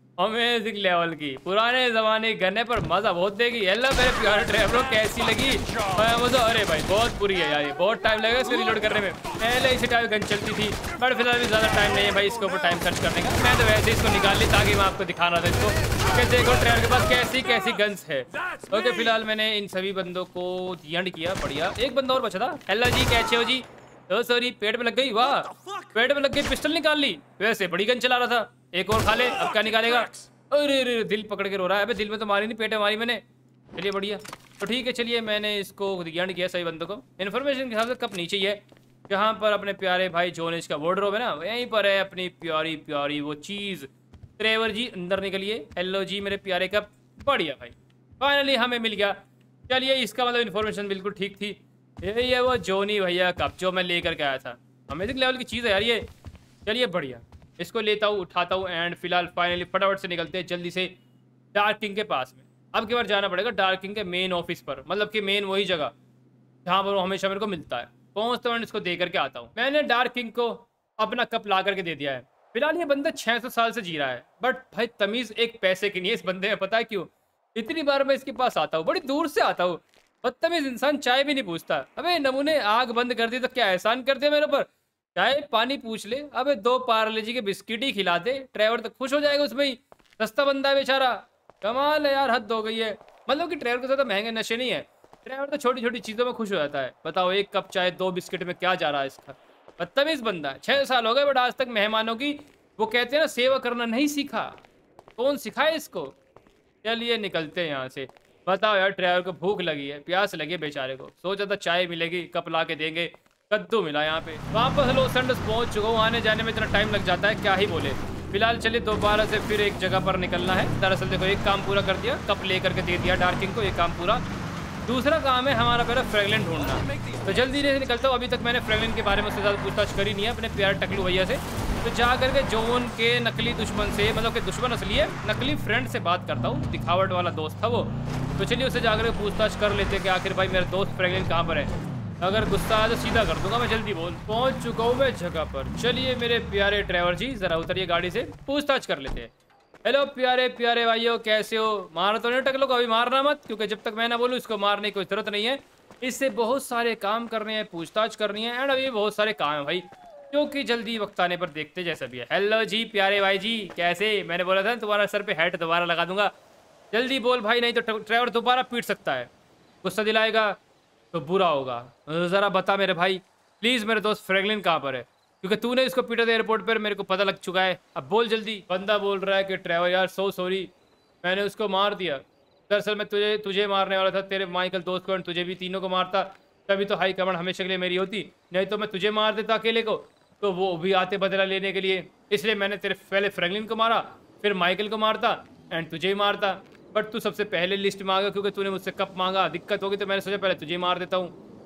अमेजिंग लेवल की पुराने जमाने की गन है पर मजा बहुत देगी। हेलो मेरे प्यारे ड्राइवरों, कैसी लगी मजा? अरे भाई बहुत बुरी है यार, ये बहुत टाइम लगेगा इसको रिलोड करने में। पहले इसी टाइम गन चलती थी बट फिलहाल भी ज्यादा टाइम नहीं है भाई इसके ऊपर टाइम खर्च करने का। मैं तो वैसे इसको निकाल ली ताकि मैं आपको दिखा रहा था इसको कि देखो ड्राइवर के पास कैसी कैसी गन्स है। ओके फिलहाल मैंने इन सभी बंदों को एंड किया, बढ़िया। एक बंदा और बचा था। हेलो जी, कैसे हो जी? तो सॉरी, पेट में लग गई। वाह, पेट में लग गई, पिस्टल निकाल ली। वैसे बड़ी गन चला रहा था, एक और खा ले। अब क्या निकालेगा? अरे अरे दिल पकड़ के रो रहा है। अबे दिल में तो मारी नहीं, पेट में मारी मैंने। चलिए बढ़िया, तो ठीक है। चलिए मैंने इसको एंड किया सही बंदों को। इन्फॉर्मेशन के हिसाब से कप नीचे ही है, जहाँ पर अपने प्यारे भाई जोनेस का वार्डरोब है ना, यहीं पर है अपनी प्यारी प्यारी वो चीज़। ट्रेवर जी अंदर निकलिए। हेलो जी मेरे प्यारे कप, बढ़िया भाई, फाइनली हमें मिल गया। चलिए इसका मतलब इन्फॉर्मेशन बिल्कुल ठीक थी। यही है वो जोनी भैया कप जो मैं लेकर के आया था। अमेजिंग लेवल की चीज़ है यार ये। चलिए बढ़िया, इसको लेता हूँ, उठाता हूँ एंड फिलहाल फाइनली फटाफट से निकलते हैं जल्दी से डार्क किंग के पास में। अब की बार जाना पड़ेगा डार्क किंग के मेन ऑफिस पर, मतलब कि मेन वही जगह जहाँ पर वो हमेशा मेरे को मिलता है। पहुँचता हूँ, इसको दे करके आता हूँ। मैंने डार्क किंग को अपना कप ला करके दे दिया है। फिलहाल ये बंदा छह सौ साल से जी रहा है बट भाई तमीज़ एक पैसे की नहीं है इस बंदे में। पता है क्यों? इतनी बार मैं इसके पास आता हूँ, बड़ी दूर से आता हूँ। बदतमीज इंसान, चाय भी नहीं पूछता। अबे नमूने, आग बंद कर दी तो क्या एहसान कर दिया मेरे ऊपर? चाय पानी पूछ ले। अबे दो पार्ले जी के बिस्किट ही खिला दे, ड्राइवर तो खुश हो जाएगा उसमें ही। सस्ता बंदा है बेचारा, कमाल है यार, हद हो गई है। मतलब कि ड्राइवर के साथ महंगे नशे नहीं है, ड्राइवर तो छोटी छोटी चीज़ों में खुश हो जाता है। बताओ एक कप चाय दो बिस्किट में क्या जा रहा है इसका? बदतमीज बंदा है। छः साल हो गए बट आज तक मेहमानों की वो कहते हैं ना सेवा करना नहीं सीखा। कौन सिखाए इसको? चलिए निकलते हैं यहाँ से। बताओ यार, ड्राइवर को भूख लगी है, प्यास लगी है बेचारे को। सोचा था चाय मिलेगी, कप ला के देंगे, कद्दू मिला यहाँ पे। वापस लॉस एंजल्स पहुँच चुका हूँ, आने जाने में इतना टाइम लग जाता है क्या ही बोले। फिलहाल चलिए दोबारा से फिर एक जगह पर निकलना है। दरअसल देखो एक काम पूरा कर दिया, कप ले करके दे दिया डार्किंग को, एक काम पूरा। दूसरा काम है हमारा पहले फ्रैगलिन ढूंढना। तो जल्दी से निकलता हूँ। अभी तक मैंने फ्रैगलिन के बारे में उससे ज़्यादा पूछताछ करी नहीं है अपने प्यारे टकलू भैया से। तो जा करके जोन के नकली दुश्मन से, मतलब कि दुश्मन असली है, नकली फ्रेंड से बात करता हूँ। दिखावट वाला दोस्त था वो। तो चलिए उससे जाकर के पूछताछ कर लेते हैं कि आखिर भाई मेरा दोस्त फ्रैगलिन कहाँ पर है। अगर गुस्सा आया तो सीधा कर दूंगा मैं, जल्दी बोल। पहुंच चुका हूँ मैं जगह पर। चलिए मेरे प्यारे ड्राइवर जी जरा उतरिए गाड़ी से, पूछताछ कर लेते हैं। हेलो प्यारे प्यारे भाइयों, कैसे हो? मार तो नहीं टकलो को, अभी मारना मत, क्योंकि जब तक मैं ना बोलूँ इसको मारने की कोई जरूरत नहीं है। इससे बहुत सारे काम करने हैं, पूछताछ करनी है एंड अभी बहुत सारे काम है भाई, क्योंकि जल्दी वक्त आने पर देखते जैसा भी है। हेलो जी प्यारे भाई जी, कैसे? मैंने बोला था तुम्हारा सर पे हेड दोबारा लगा दूंगा। जल्दी बोल भाई, नहीं तो ड्राइवर दोबारा पीट सकता है। गुस्सा दिलाएगा तो बुरा होगा। ज़रा बता मेरे भाई प्लीज़, मेरे दोस्त फ्रैगलिन कहाँ पर है? क्योंकि तूने इसको पीटा था एयरपोर्ट पर, मेरे को पता लग चुका है। अब बोल जल्दी। बंदा बोल रहा है कि ड्राइवर यार सो सॉरी, मैंने उसको मार दिया। दरअसल मैं तुझे तुझे मारने वाला था, तेरे माइकल दोस्त को, तुझे भी, तीनों को मारता, तभी तो हाई कमांड हमेशा के लिए मेरी होती। नहीं तो मैं तुझे मार देता अकेले को, तो वो भी आते बदला लेने के लिए। इसलिए मैंने तेरे पहले फ्रैगलिन को मारा, फिर माइकल को मारता एंड तुझे ही मारता। बट तू सबसे पहले लिस्ट में आ गया क्योंकि तूने मुझसे कप मांगा। दिक्कत होगी तो मैंने सोचा पहले तुझे मार देता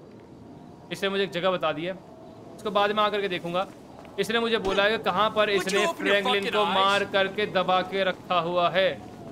हूँ। इसने मुझे एक जगह बता दी है, उसको बाद में आकर के देखूंगा। इसने मुझे बोला है कि कहाँ पर इसने फ्रैगलिन को मार करके दबा के रखा हुआ है।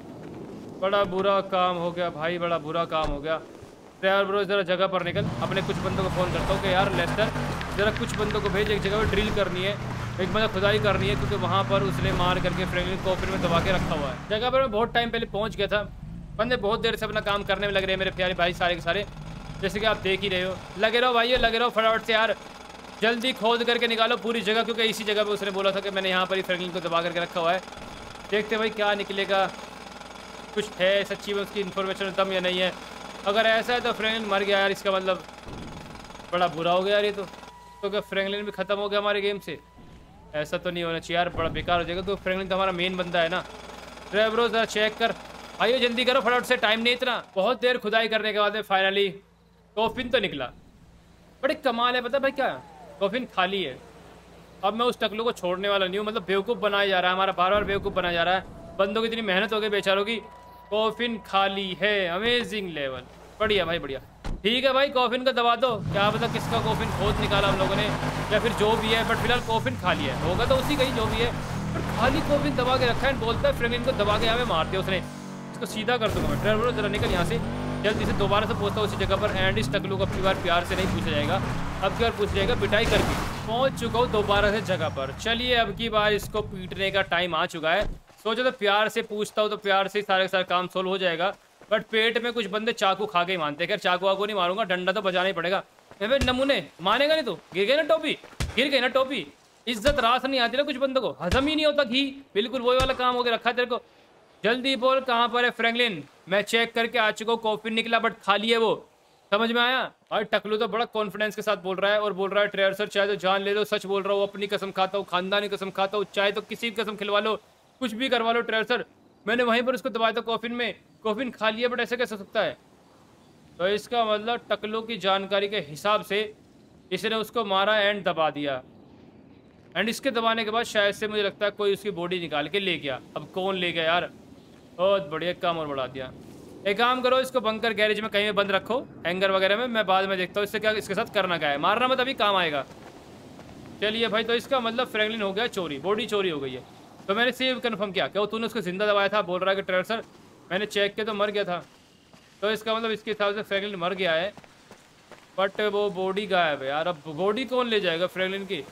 बड़ा बुरा काम हो गया भाई, बड़ा बुरा काम हो गया। ड्राइवर ब्रो ज़रा जगह पर निकल, अपने कुछ बंदों को फ़ोन करता हूँ कि यार लेस्टर ज़रा कुछ बंदों को भेज, एक जगह पर ड्रिल करनी है, एक मतलब खुदाई करनी है, क्योंकि वहाँ पर उसने मार करके फ्रैगलिन को फिर में दबा के रखा हुआ है। जगह पर मैं बहुत टाइम पहले पहुँच गया था। बंदे बहुत देर से अपना काम करने में लग रहे हैं मेरे प्यारे भाई सारे के सारे, जैसे कि आप देख ही रहे हो। लगे रहो भाई, लगे रहो फटाफट से यार, जल्दी खोद करके निकालो पूरी जगह, क्योंकि इसी जगह पे उसने बोला था कि मैंने यहाँ पर ही फ्रैगलिन को दबा करके रखा हुआ है। देखते भाई क्या निकलेगा, कुछ है सच्ची में उसकी इन्फॉर्मेशन दम या नहीं है। अगर ऐसा है तो फ्रैगलिन मर गया यार, इसका मतलब बड़ा बुरा हो गया यार ये तो। तो क्या फ्रैगलिन भी ख़त्म हो गया हमारे गेम से? ऐसा तो नहीं होना चाहिए यार, बड़ा बेकार हो जाएगा। तो फ्रैगलिन तो हमारा मेन बंदा है ना। ड्राइवर ज़रा चेक कर भाइयों, जल्दी करो फटाफट से, टाइम नहीं इतना। बहुत देर खुदाई करने के बाद में फाइनली कॉफिन तो निकला। बड़े कमाल है, पता भाई क्या, कॉफिन खाली है। अब मैं उस टकलू को छोड़ने वाला नहीं हूँ, मतलब बेवकूफ़ बनाया जा रहा है हमारा, बार बार बेवकूफ़ बनाया जा रहा है। बंदों की इतनी मेहनत हो गई बेचारों की। कॉफिन खाली है, अमेजिंग लेवल, बढ़िया भाई बढ़िया। ठीक है भाई, कॉफिन को दबा दो। क्या पता किसका कॉफिन खोद निकाला हम लोगों ने, या फिर जो भी है, बट फिलहाल कॉफिन खाली है। होगा तो उसी का ही जो भी है, पर खाली कॉफिन दबा के रखा है। बोलता है फ्रैगलिन को दबा के यहाँ पे मार दिया उसने। इसको सीधा कर दूंगा मैं। ड्राइवर जरा निकल यहाँ से, जल्दी से दोबारा से पहुँचता उसी जगह पर। एंड इस टकलू को अपनी बार प्यार से नहीं पूछा जाएगा, अब की बार पूछ जाएगा पिटाई करके। पहुँच चुका हूँ दोबारा से जगह पर। चलिए अब की बार इसको पीटने का टाइम आ चुका है। सोचा तो प्यार से पूछता हूँ तो प्यार से ही सारे सारे काम सोल्व हो जाएगा, बट पेट में कुछ बंदे चाकू खा के ही मानते हैं। खैर चाकू वाकू नहीं मारूंगा, डंडा तो बजाना ही पड़ेगा। भाई नमूने मानेगा नहीं तो गिर गई ना टोपी, गिर गई ना टोपी। इज्जत रास नहीं आती ना कुछ बंदों को, हजम ही नहीं होता घी, बिल्कुल वही वाला काम हो गया रखा है तेरे को। जल्दी बोल कहाँ पर है फ्रैंकलिन, मैं चेक करके आ चुका हूँ, कॉफी निकला बट खाली है वो, समझ में आया। और टकलू तो बड़ा कॉन्फिडेंस के साथ बोल रहा है और बोल रहा है ट्रेवर सर चाहे तो जान ले लो, सच बोल रहा हूँ, अपनी कसम खाता हूँ, खानदानी कसम खाता हूँ, चाहे तो किसी की कसम खिलवा लो, कुछ भी करवा लो ट्रेवर सर, मैंने वहीं पर उसको दबाया था कॉफिन में, कॉफिन खा लिया, बट ऐसे कैसे हो सकता है। तो इसका मतलब टकलू की जानकारी के हिसाब से इसने उसको मारा एंड दबा दिया, एंड इसके दबाने के बाद शायद से मुझे लगता है कोई उसकी बॉडी निकाल के ले गया। अब कौन ले गया यार, बहुत बढ़िया काम और बढ़ा दिया। एक काम करो, इसको बंकर गैरेज में कहीं में बंद रखो, हैंगर वगैरह में, मैं बाद में देखता हूँ इससे क्या इसके साथ करना क्या है, मारना मत, अभी काम आएगा। चलिए भाई, तो इसका मतलब फ्रैंकलिन हो गया चोरी, बॉडी चोरी हो गई है। तो मैंने सेव कन्फर्म किया, क्या तूने उसको जिंदा दबाया था, बोल रहा है कि ट्रेवर सर मैंने चेक किया तो मर गया था। तो इसका मतलब इसके हिसाब से फ्रैंकलिन मर गया है, बट वो बॉडी गायब है यार। अब बॉडी कौन ले जाएगा फ्रैंकलिन की।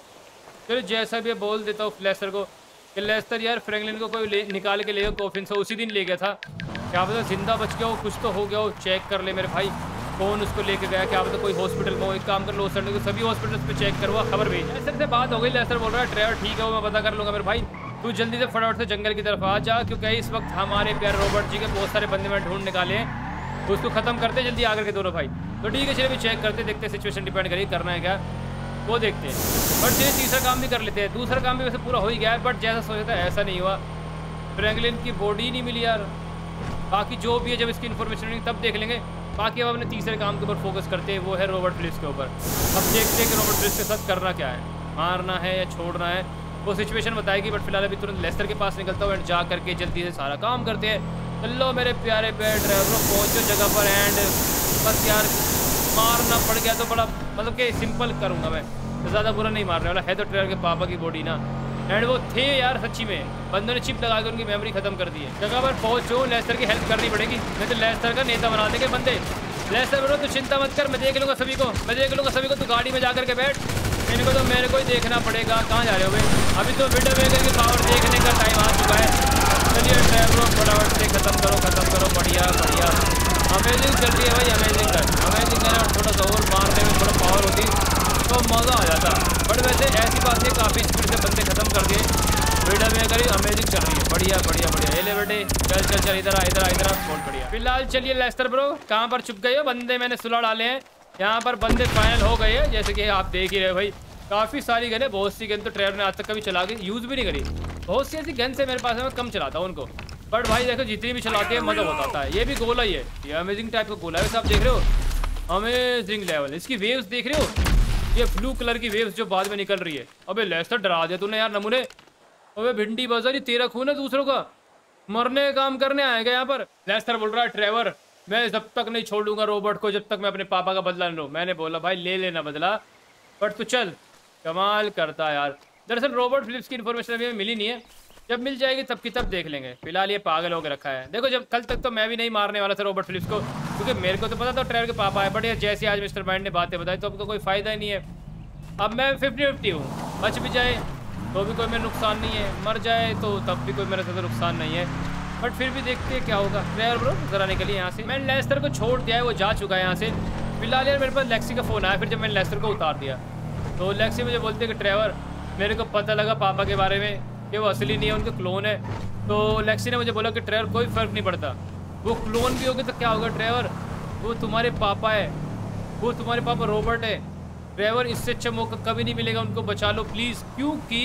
चलो जैसा भी बोल देता हूँ लेस्टर को कि लेस्टर यार फ्रैंकलिन को कोई ले, निकाल के ले गया कॉफिन से, उसी दिन ले गया था, क्या पता जिंदा बच गया हो, कुछ तो हो गया हो, चेक कर ले मेरे भाई कौन उसको लेके गया, क्या पता कोई हॉस्पिटल में हो। एक काम कर लो सर को सभी हॉस्पिटल्स पे चेक करवा, खबर भेज। लेस्टर से बात हो गई, लेस्टर बोल रहा है ट्रेवर ठीक है वो मैं पता कर लूँगा मेरे भाई, तू जल्दी से फटाफट से जंगल की तरफ आ जा, क्योंकि इस वक्त हमारे प्यारे रॉबर्ट जी के बहुत सारे बंदे में ढूंढ निकाले हैं, उसको खत्म करते जल्दी आकर के दोनों भाई। तो ठीक है चलिए भी चेक करते देखते सिचुएशन डिपेंड करिए करना है क्या वो देखते हैं, बट चलिए तीसरा काम भी कर लेते हैं। दूसरा काम भी वैसे पूरा हो ही गया है, बट जैसा सोचा था ऐसा नहीं हुआ, फ्रैंकलिन की बॉडी नहीं मिली यार। बाकी जो भी है जब इसकी इन्फॉर्मेशन नहीं तब देख लेंगे, बाकी अब अपने तीसरे काम के ऊपर फोकस करते हैं, वो है रॉबर्ट फिलिप्स के ऊपर। अब देखते हैं कि रॉबर्ट फिलिप्स के साथ करना क्या है, मारना है या छोड़ना है, वो सिचुएशन बताएगी। बट फिलहाल अभी तुरंत लेस्टर के पास निकलता हूँ एंड जा करके जल्दी से सारा काम करते हैं। चलो मेरे प्यारे प्यारे ड्राइवर पहुँचो जगह पर, एंड बस यार मारना पड़ गया तो बड़ा मतलब कि सिंपल करूँगा मैं, तो ज़्यादा बुरा नहीं मारने वाला है। तो ट्रेवर के पापा की बॉडी ना, एंड वो थे यार सच्ची में, बंदों ने चिप लगा के उनकी मेमोरी खत्म कर दी है। जगह पर पहुँचो, लेस्टर की हेल्प करनी पड़ेगी, नहीं तो लेस्टर का नेता बना देंगे बंदे। लेस्टर बोलो तू चिंता मत कर, मैं देख लूँगा सभी को, मैं देख लूँगा सभी को, तू गाड़ी में जा करके बैठ, इनको तो मेरे को ही देखना पड़ेगा। कहाँ जा रहे हो भाई, अभी तो विंडो मेकर की पावर देखने का टाइम आ चुका है। चलिए ड्राइवरों फटाफट से खत्म करो खत्म करो, बढ़िया बढ़िया, अमेजिंग चल रही है भाई, अमेजिंग कर अमेजिंग कर। और थोड़ा सा और मारने में थोड़ा पावर होती तो मज़ा आ जाता, बट वैसे ऐसी बात है काफ़ी स्पीड से बंदे खत्म कर दिए, विंडो मेकर ही अमेजिंग चल रही है, बढ़िया बढ़िया बढ़िया। ये ले बेटे चल चल चल, इधर आ इधर आ इधर आ, बहुत बढ़िया। फिलहाल चलिए लेस्टर ब्रो कहाँ पर छुप गए हो, बंदे मैंने सुलह डाले हैं, यहाँ पर बंदे फाइनल हो गए हैं, जैसे कि आप देख ही रहे भाई। काफ़ी सारी गन है, बहुत सी गन तो ट्रेवर ने आज तक कभी चला के यूज़ भी नहीं करी, बहुत सी ऐसी गन से मेरे पास है, मैं कम चलाता हूँ उनको, बट भाई देखो जितनी भी चलाते हैं मज़ा बहुत आता है। ये भी गोला ही है, ये अमेजिंग टाइप का गोला है, वैसे आप देख रहे हो अमेजिंग लेवल। इसकी वेव्स देख रहे हो, ये ब्लू कलर की वेव्स जो बाद में निकल रही है। अबे लेस्टर डरा दिया तूने यार नमूने, अबे भिंडी बाजार तेरा खून है दूसरों का, मरने का काम करने आएगा यहाँ पर। लेस्टर बोल रहा है ट्रेवर मैं जब तक नहीं छोड़ूंगा रॉबर्ट को जब तक मैं अपने पापा का बदला न लूँ। मैंने बोला भाई ले लेना बदला, बट तू चल, कमाल करता है यार। दरअसल रॉबर्ट फिलिप्स की इन्फॉर्मेशन अभी मिली नहीं है, जब मिल जाएगी तब की तब देख लेंगे। फिलहाल ये पागल होकर रखा है। देखो जब कल तक तो मैं भी नहीं मारने वाला था रॉबर्ट फिलिप्स को, क्योंकि मेरे को तो पता था ट्रेवर के पापा है, बट ये जैसे आज मिस्टर माइंड ने बातें बताई तो अब तो कोई फायदा ही नहीं है। अब मैं फिफ्टी फिफ्टी हूँ, बच भी जाए तो भी कोई मेरा नुकसान नहीं है, मर जाए तो तब भी कोई मेरे साथ नुकसान नहीं है, बट फिर भी देखते हैं क्या होगा। ट्रेवर ब्रो जरा निकलिए यहाँ से, मैंने लेस्टर को छोड़ दिया है, वो जा चुका है यहाँ से। फिलहाल यार मेरे पास लेक्सी का फ़ोन आया, फिर जब मैंने लेस्टर को उतार दिया तो लेक्सी मुझे बोलते हैं कि ट्रेवर मेरे को पता लगा पापा के बारे में कि वो असली नहीं है, उनके क्लोन है। तो लेक्सी ने मुझे बोला कि ट्रेवर कोई फ़र्क नहीं पड़ता, वो क्लोन भी होगे तो क्या होगा ट्रेवर, वो तुम्हारे पापा है, वो तुम्हारे पापा रॉबर्ट है। ट्रेवर इससे अच्छा मौका कभी नहीं मिलेगा, उनको बचा लो प्लीज़, क्योंकि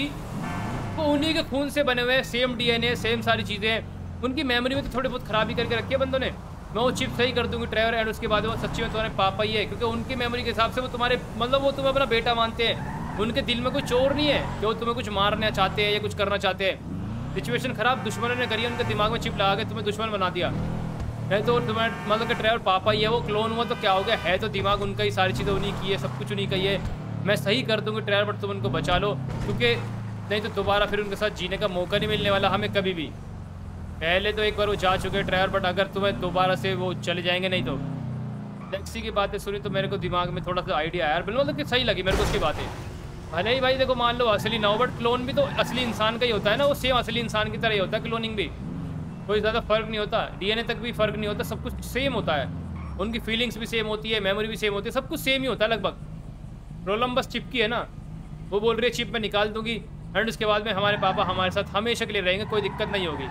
वो उन्हीं के खून से बने हुए हैं, सेम डीएनए सेम सारी चीज़ें हैं। उनकी मेमोरी में तो थोड़ी बहुत खराबी करके रखी है बंदों ने, मैं वो चिप सही कर दूंगी ट्रेवर, एंड उसके बाद वो सच्ची में तुम्हारे पापा ही है, क्योंकि उनकी मेमोरी के हिसाब से वो तुम्हारे मतलब वो तुम्हें अपना बेटा मानते हैं, उनके दिल में कोई चोर नहीं है कि वो तुम्हें कुछ मारना चाहते हैं या कुछ करना चाहते हैं। सिचुएशन ख़राब दुश्मनों ने करी है, उनके दिमाग में चिप लगा के तुम्हें दुश्मन बना दिया है। तो तुम्हें मतलब कि ट्रेवर पापा ही है, वो क्लोन हुआ तो क्या हो गया, है तो दिमाग उनका ही, सारी चीज़ें उन्हीं की है, सब कुछ उन्हीं का ही है। मैं सही कर दूंगी ट्रेवर, बट तुम उनको बचा लो, क्योंकि नहीं तो दोबारा फिर उनके साथ जीने का मौका नहीं मिलने वाला हमें कभी भी। पहले तो एक बार वो जा चुके हैं ट्रेवर, बट अगर तुम्हें दोबारा से वो चले जाएंगे नहीं तो। लेक्सी की बातें सुनी तो मेरे को दिमाग में थोड़ा सा आइडिया आया यार, बिल्कुल मतलब कि सही लगी मेरे को उसकी बातें। भले ही भाई देखो मान लो असली ना हो, बट क्लोन भी तो असली इंसान का ही होता है ना, वो सेम असली इंसान की तरह ही होता है क्लोनिंग भी। कोई ज़्यादा फर्क नहीं होता, डीएनए तक भी फर्क नहीं होता, सब कुछ सेम होता है। उनकी फीलिंग्स भी सेम होती है, मेमोरी भी सेम होती है, सब कुछ सेम ही होता है लगभग। प्रॉब्लम बस चिप की है ना, वो बोल रही है चिप मैं निकाल दूंगी एंड उसके बाद में हमारे पापा हमारे साथ हमेशा के लिए रहेंगे, कोई दिक्कत नहीं होगी।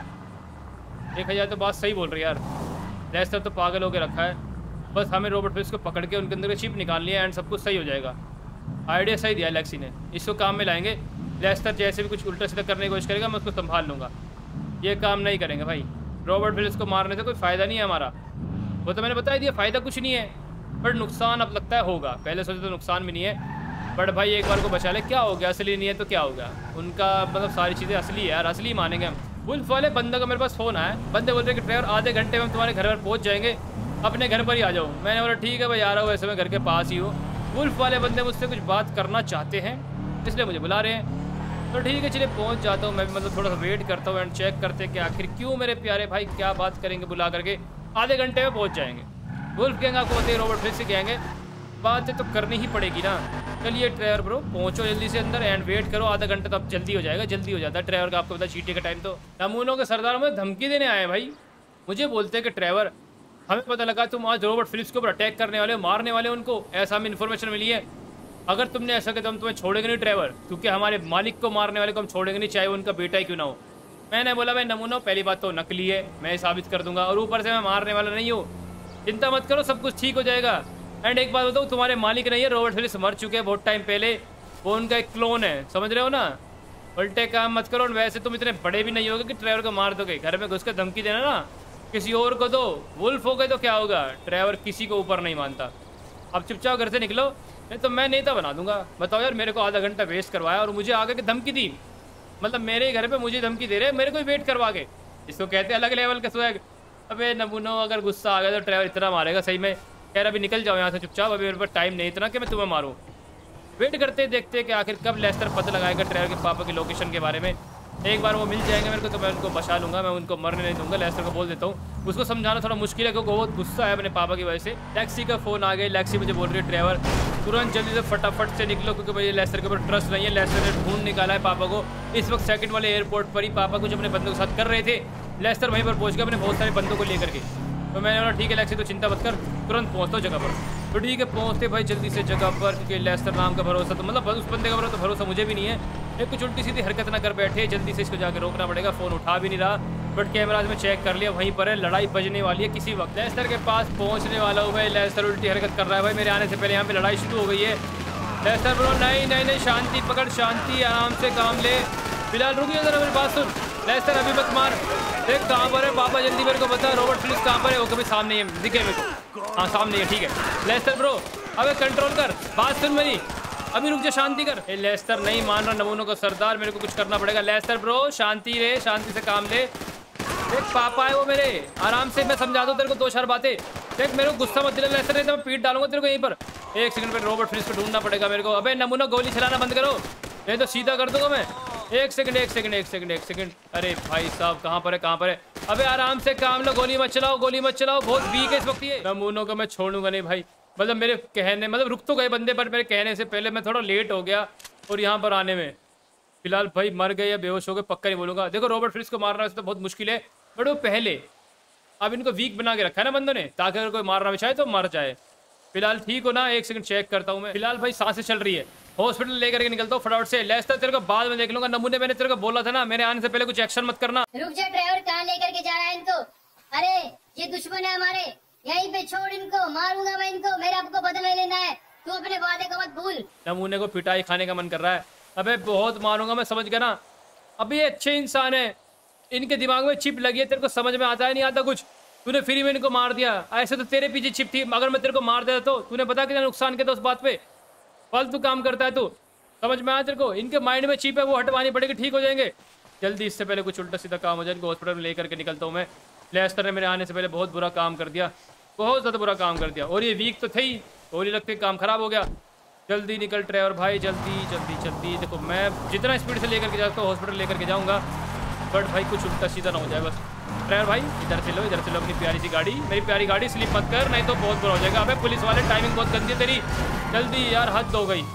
देखा जाए तो बात सही बोल रही है यार, लेस्टर तो पागल होकर रखा है। बस हमें रॉबर्ट फिलिप्स को पकड़ के उनके अंदर चिप निकाल लिया एंड सब कुछ सही हो जाएगा। आइडिया सही दिया लेक्सी ने, इसको काम में लाएंगे। लेस्टर जैसे भी कुछ उल्टा सीधा करने की कोशिश करेगा मैं उसको संभाल लूँगा। ये काम नहीं करेंगे भाई, रॉबर्ट फिलिप्स को मारने से कोई फ़ायदा नहीं है हमारा, वो तो मैंने बता दिया, फ़ायदा कुछ नहीं है, बट नुकसान अब लगता है होगा। पहले सोचे तो नुकसान भी नहीं है, बट भाई एक बार को बचा ले, क्या हो गया, असली नहीं है तो क्या होगा। उनका मतलब सारी चीज़ें असली है यार, असली मानेंगे हम। वुल्फ वाले बंदे का मेरे पास फ़ोन आया, बंदे बोल रहे कि ड्राइवर आधे घंटे में हम तुम्हारे घर पर पहुँच जाएंगे, अपने घर पर ही आ जाओ। मैंने बोला ठीक है भाई आ रहा हूँ, वैसे मैं घर के पास ही हूँ। वुल्फ वाले बंदे मुझसे कुछ बात करना चाहते हैं इसलिए मुझे बुला रहे हैं, तो ठीक है चलिए पहुँच जाता हूँ मैं भी। मतलब थोड़ा सा वेट करता हूँ एंड चेक करते कि आखिर क्यों मेरे प्यारे भाई क्या बात करेंगे बुला करके। आधे घंटे में पहुँच जाएंगे। वुल्फ गैंग आपको बताइए रॉबर्ट फिलिप्स से कहेंगे, बातें तो करनी ही पड़ेगी ना। चलिए ड्राइवर ब्रो पहुंचो जल्दी से अंदर एंड वेट करो, आधा घंटा तो अब जल्दी हो जाएगा, जल्दी हो जाता है ड्राइवर का। आपको पता चीटी का टाइम तो नमूनों के सरदार में धमकी देने आए भाई। मुझे बोलते हैं कि ड्राइवर हमें पता लगा तुम आज रॉबर्ट फिलिप्स के ऊपर अटैक करने वाले हो, मारने वाले हो उनको, ऐसा हमें इन्फॉर्मेशन मिली है। अगर तुमने ऐसा किया तो हम तुम्हें छोड़ेंगे नहीं ड्राइवर, क्योंकि हमारे मालिक को मारने वाले को हम छोड़ेंगे नहीं, चाहे वो उनका बेटा ही क्यों ना हो। मैंने बोला भाई नमूना पहली बात तो नकली है, मैं साबित कर दूंगा, और ऊपर से मैं मारने वाला नहीं हूँ, चिंता मत करो सब कुछ ठीक हो जाएगा। एंड एक बात बताऊँ, तुम्हारे मालिक नहीं है, रॉबर्ट फिलिप्स मर चुके हैं बहुत टाइम पहले, वो उनका एक क्लोन है, समझ रहे हो ना। उल्टे काम मत करो, वैसे तुम इतने बड़े भी नहीं होगे कि ड्राइवर को मार दोगे। घर में घुस कर धमकी देना ना किसी और को दो, वुल्फ हो गए तो क्या होगा, ड्राइवर किसी को ऊपर नहीं मानता। अब चुपचाप घर से निकलो, नहीं तो मैं नेता बना दूंगा। बताओ यार, मेरे को आधा घंटा वेस्ट करवाया और मुझे आगे की धमकी दी, मतलब मेरे घर पे मुझे धमकी दे रहे, मेरे को वेट करवा के। इसको कहते हैं अलग लेवल का स्वैग। अबे नमूनो अगर गुस्सा आ गया तो ड्राइवर इतना मारेगा सही में। यार अभी निकल जाओ यहाँ से चुपचाप, अभी मेरे पास टाइम नहीं इतना कि मैं तुम्हें मारूँ। वेट करते देखते कि आखिर कब लेस्टर पता लगाएगा ड्राइवर के पापा की लोकेशन के बारे में। एक बार वो मिल जाएंगे मेरे को तो मैं उनको बचा लूँगा, मैं उनको मरने नहीं दूंगा। लेस्टर को बोल देता हूँ, उसको समझाना थोड़ा मुश्किल है क्योंकि बहुत गुस्सा है अपने पापा की वजह से। लेक्सी का फ़ोन आ गया, लेक्सी मुझे बोल रही है ड्राइवर तुरंत जल्दी से फटाफट से निकलो, क्योंकि भाई लेस्टर के ऊपर ट्रस्ट नहीं है। लेस्टर ने ढूंढ निकाला है पापा को, इस वक्त सेकंड वाले एयरपोर्ट पर ही पापा कुछ अपने बंदों के साथ कर रहे थे। लेस्टर वहीं पर पहुँच गया अपने बहुत सारे बंदों को लेकर के। तो मैंने बोला ठीक है लेक्सी तो चिंता मत कर, तुरंत पहुँचता हूँ जगह पर। तो ठीक है पहुँचते भाई जल्दी से जगह पर, क्योंकि लेस्टर नाम का भरोसा तो मतलब उस बंदे का भरोसा तो भरोसा मुझे भी नहीं है। ये कुछ उल्टी सीधी हरकत ना कर बैठे, जल्दी से इसको जाकर रोकना पड़ेगा। फ़ोन उठा भी नहीं रहा, बट कैमराज में चेक कर लिया, वहीं पर है, लड़ाई बजने वाली है किसी वक्त। लेस्टर के पास पहुँचने वाला हूँ भाई। लेस्टर उल्टी हरकत कर रहा है भाई, मेरे आने से पहले यहाँ पे लड़ाई शुरू हो गई है। लेस्टर बोलो नहीं नहीं नहीं शांति पकड़, शांति, आराम से काम ले। फिलहाल रुकिए जरा मेरी बात सुन। लेस्टर अभी मत मार, देख कहाँ पर है पापा, जल्दी मेरे को बता रॉबर्ट फिलिप्स कहाँ पर है। वो कभी सामने है, दिखे मेरे को, हाँ सामने है, ठीक है। लेस्टर ब्रो अबे कंट्रोल कर, बात सुन मेरी, अभी रुक जा, शांति कर। ए लेस्टर नहीं मान रहा नमूनों का सरदार, मेरे को कुछ करना पड़ेगा। लेस्टर ब्रो शांति रे, शांति से काम ले। देख पापा है वो मेरे, आराम से मैं समझा दूँ तेरे को दो चार बातें। देख मेरे को गुस्सा मत दिला लेस्टर, नहीं तो मैं पीट डालूंगा तेरे को यहीं पर। एक सेकंड पे रॉबर्ट फिलिप्स को ढूंढना पड़ेगा मेरे को। अबे नमूना गोली चलाना बंद करो, नहीं तो सीधा कर दूंगा मैं। एक सेकंड एक सेकंड एक सेकंड एक सेकंड अरे भाई साहब कहाँ पर है कहाँ पर है। अबे आराम से काम लो, गोली मत चलाओ, गोली मत चलाओ, बहुत वीक है इस वक्त ये। नमूनों को मैं छोड़ूंगा नहीं भाई, मतलब मेरे कहने मतलब रुक तो गए बंदे पर, मेरे कहने से पहले मैं थोड़ा लेट हो गया और यहाँ पर आने में। फिलहाल भाई मर गए या बेहोश हो गए पक्का नहीं बोलूँगा। देखो रॉबर्ट फिलिप्स को मारना वैसे तो बहुत मुश्किल है, बट वो पहले अब इनको वीक बना के रखा है ना बंदों ने, ताकि अगर कोई मारना भी चाहे तो मर जाए। फिलहाल ठीक हो ना, एक सेकंड चेक करता हूँ मैं। फिलहाल भाई सांसें चल रही है, हॉस्पिटल लेकर के निकलता हूँ फटाफट से। लेस्टर तेरे को बाद में देख लूंगा। नमूने मैंने तेरे को बोला था ना, मेरे आने से पहले कुछ एक्शन मत करना। रुक जा ड्राइवर, कहाँ लेकर के जा रहा है इनको? अरे ये दुश्मन है हमारे, यहीं पे छोड़ इनको, मारूंगा मैं इनको, मेरे आपको बदला लेना है, तू अपने वादे को मत भूल। नमूने को पिटाई खाने का मन कर रहा है। अबे बहुत मारूंगा मैं, समझ गया ना। अभी ये अच्छे इंसान है, इनके दिमाग में चिप लगी है, तेरे को समझ में आता है नहीं आता कुछ। तूने फ्री में इनको मार दिया, ऐसे तो तेरे पीछे चिप थी, अगर मैं तेरे को मार देता तो तूने पता कितना नुकसान किया था उस बात पे। फालतू काम करता है तू, समझ में आया तेरे को। इनके माइंड में चिप है, वो हटवानी पड़ेगी, ठीक हो जाएंगे जल्दी। इससे पहले कुछ उल्टा सीधा काम हो जाए, इनको हॉस्पिटल में लेकर के निकलता हूँ मैं। लेस्टर ने मेरे आने से पहले बहुत बुरा काम कर दिया, बहुत ज़्यादा बुरा काम कर दिया, और ये वीक तो थे ही, गोली लगते काम खराब हो गया। जल्दी निकल ड्राइवर भाई, जल्दी जल्दी जल्दी। देखो मैं जितना स्पीड से लेकर के जाता हूँ हॉस्पिटल लेकर के जाऊँगा, बट भाई कुछ उल्टा सीधा ना हो जाए बस। ड्राइवर भाई इधर चलो, इधर चलो अपनी प्यारी सी गाड़ी, मेरी प्यारी गाड़ी, स्लिप मत कर नहीं तो बहुत बुरा हो जाएगा। अबे पुलिस वाले टाइमिंग बहुत गंदी है तेरी, जल्दी यार हद हो गई।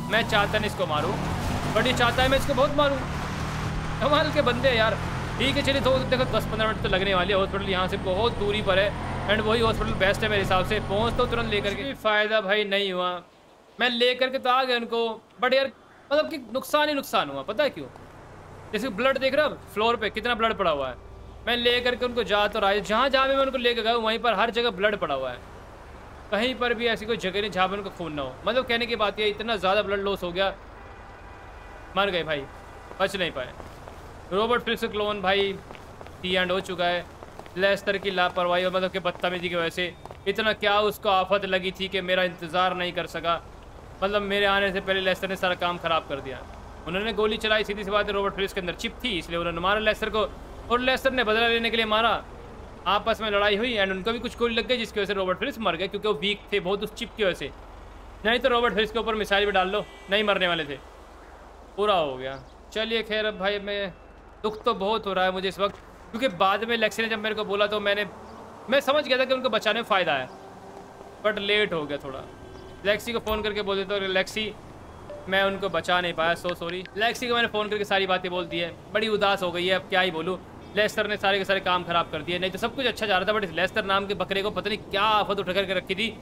मैं चाहता नहीं इसको मारूं, बट ये चाहता है मैं इसको बहुत मारूं। कमाल के बंदे हैं यार। ठीक है चलिए, तो देखो दस पंद्रह मिनट तो लगने वाली है। हॉस्पिटल यहाँ से बहुत दूरी पर है एंड वही हॉस्पिटल बेस्ट है मेरे हिसाब से। पहुँच तो तुरंत लेकर के, फ़ायदा भाई नहीं हुआ। मैं लेकर के तो आ गया उनको, बट यार मतलब कि नुकसान ही नुकसान हुआ। पता है क्यों? जैसे ब्लड देख रहा फ्लोर पे कितना ब्लड पड़ा हुआ है। मैं ले करके उनको जा तो रहा, जहाँ जहाँ भी मैं उनको लेकर गया वहीं पर हर जगह ब्लड पड़ा हुआ है। कहीं पर भी ऐसी कोई जगह नहीं जहाँ पर उनको खून ना हो। मतलब कहने की बात है इतना ज़्यादा ब्लड लॉस हो गया, मर गए भाई, बच नहीं पाए। रॉबर्ट फिलिप्स क्लोन भाई टी एंड हो चुका है। लेस्टर की लापरवाही और मतलब कि बदतमीजी की वजह से इतना क्या उसको आफत लगी थी कि मेरा इंतज़ार नहीं कर सका। मतलब मेरे आने से पहले लेस्टर ने सारा काम ख़राब कर दिया। उन्होंने गोली चलाई, सीधी सी बात है, रॉबर्ट फिलिप्स के अंदर चिप थी इसलिए उन्होंने मारा लेस्टर को, और लेस्टर ने बदला लेने के लिए मारा। आपस में लड़ाई हुई एंड उनको भी कुछ गोली लग गई जिसकी वजह से रॉबर्ट फिलिप्स मर गए, क्योंकि वो वीक थे बहुत उस चिप की वजह से। नहीं तो रॉबर्ट फिलिप्स के ऊपर मिसाइल भी डाल लो, नहीं मरने वाले थे। पूरा हो गया। चलिए खैर, अब भाई मैं दुख तो बहुत हो रहा है मुझे इस वक्त, क्योंकि बाद में लेक्सी ने जब मेरे को बोला तो मैंने मैं समझ गया था कि उनको बचाने में फ़ायदा है, बट लेट हो गया थोड़ा। लेक्सी को फ़ोन करके बोल देता हूँ, लेक्सी मैं उनको बचा नहीं पाया, सो सॉरी। लेक्सी को मैंने फ़ोन करके सारी बातें बोल दी है, बड़ी उदास हो गई है, अब क्या ही बोलूँ। लेस्टर ने सारे के सारे काम ख़राब कर दिए, नहीं तो सब कुछ अच्छा जा रहा था, बट इस लेस्टर नाम के बकरे को पता नहीं क्या आफत उठा करके रखी थी।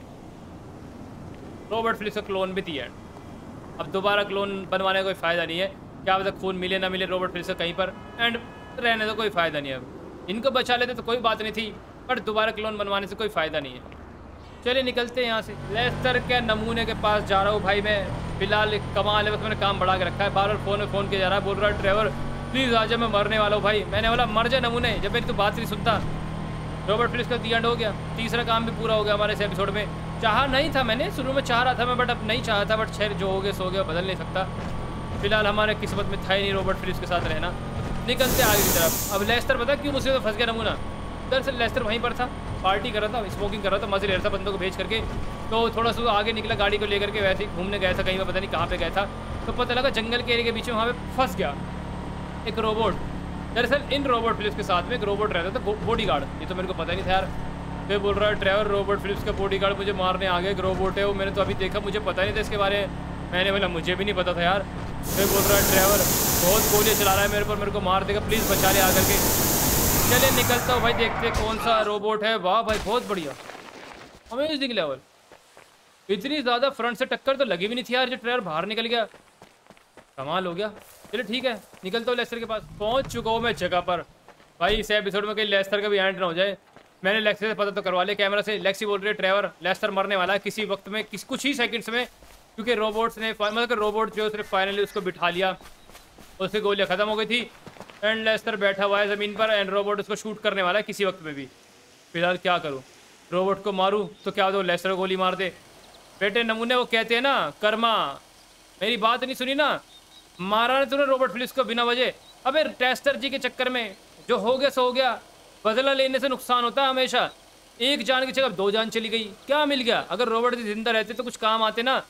रॉबर्ट फिलिप्स का क्लोन भी थी एंड अब दोबारा क्लोन बनवाने का कोई फ़ायदा नहीं है। क्या पता खून मिले ना मिले रॉबर्ट फिलिप्स कहीं पर, एंड रहने का कोई फ़ायदा नहीं है। अब इनको बचा लेते तो कोई बात नहीं थी, पर दोबारा क्लोन बनवाने से कोई फ़ायदा नहीं है। चलिए निकलते हैं यहाँ से। लेस्टर के नमूने के पास जा रहा हूँ भाई मैं। फिलहाल कमाल है, बस मैंने काम बढ़ा के रखा है। बार बार फ़ोन में फ़ोन किया जा रहा है, बोल रहा है ड्राइवर प्लीज़ आ जा, मैं मरने वाला हूँ भाई। मैंने बोला मर जा नमूने, जब मेरी तो बात नहीं सुनता। रॉबर्ट फिलिप्स का दी एंड हो गया, तीसरा काम भी पूरा हो गया हमारे इस एपिसोड में। चाहा नहीं था मैंने, शुरू में चाह रहा था मैं, बट अब नहीं चाहा था, बट खैर जो हो गया सो गया, बदल नहीं सकता। फिलहाल हमारे किस्मत में था ही नहीं रॉबर्ट फिलिप्स के साथ रहना। निकलते आगे की तरफ। अब लेस्टर पता क्यों मुझसे फंस गया नमूना? दरअसल लेस्टर वहीं पर था, पार्टी कर रहा था, स्मोकिंग कर रहा था, मजे ले रहा था बंदों को भेज करके। तो थोड़ा सा आगे निकला गाड़ी को लेकर के, वैसे ही घूमने गया था कहीं पर, पता नहीं कहाँ पे गया था। तो पता लगा जंगल के एरिया के बीच में वहाँ पे फंस गया एक रोबोट। दरअसल इन रॉबर्ट फिलिप्स के साथ में एक रोबोट रहता था, बॉडी गार्ड। ये तो मेरे को पता नहीं था यार। तो बोल रहा है ड्राइवर रॉबर्ट फिलिप्स का बॉडी गार्ड मुझे मारने आ गया, एक रोबोट है वो, मैंने तो अभी देखा, मुझे पता नहीं था इसके बारे में। मैंने बोला मुझे भी नहीं पता था यार। फिर बोल रहा है ड्राइवर बहुत गोलियाँ चला रहा है मेरे पर, मेरे को मार देगा, प्लीज़ बचा ले आकर के। चलिए निकलता हूँ भाई, देखते कौन सा रोबोट है। वाह भाई बहुत बढ़िया, अमेजिंग लेवल। इतनी ज़्यादा फ्रंट से टक्कर तो लगी भी नहीं थी यार, जो ड्राइवर बाहर निकल गया, कमाल हो गया। चलिए ठीक है, निकलता हूँ लेस्टर के पास। पहुँच चुका हूँ मैं जगह पर भाई। इस एपिसोड में कहीं लेस्टर का भी एंड ना हो जाए। मैंने लेक्सी से पता तो करवा लिया कैमरा से। लेक्सी बोल रही है ड्राइवर लेस्टर मरने वाला है किसी वक्त में, किस कुछ ही सेकंड्स में, क्योंकि रोबोट्स ने मतलब रोबोट जो सिर्फ फाइनली उसको बिठा लिया, उससे गोलियाँ ख़त्म हो गई थी एंड लेस्टर बैठा हुआ है ज़मीन पर एंड रोबोट उसको शूट करने वाला है किसी वक्त में भी। फिलहाल क्या करूँ, रोबोट को मारूँ तो क्या हो, लेस्टर को गोली मार दे। बेटे नमूने वो कहते हैं ना कर्मा, मेरी बात नहीं सुनी ना, मारा ने तूने रॉबर्ट फिलिप्स को बिना वजह। अबे टेस्टर जी के चक्कर में जो हो गया सो हो गया, बदला लेने से नुकसान होता है हमेशा। एक जान की जगह दो जान चली गई, क्या मिल गया? अगर रॉबर्ट जी जिंदा रहते तो कुछ काम आते ना।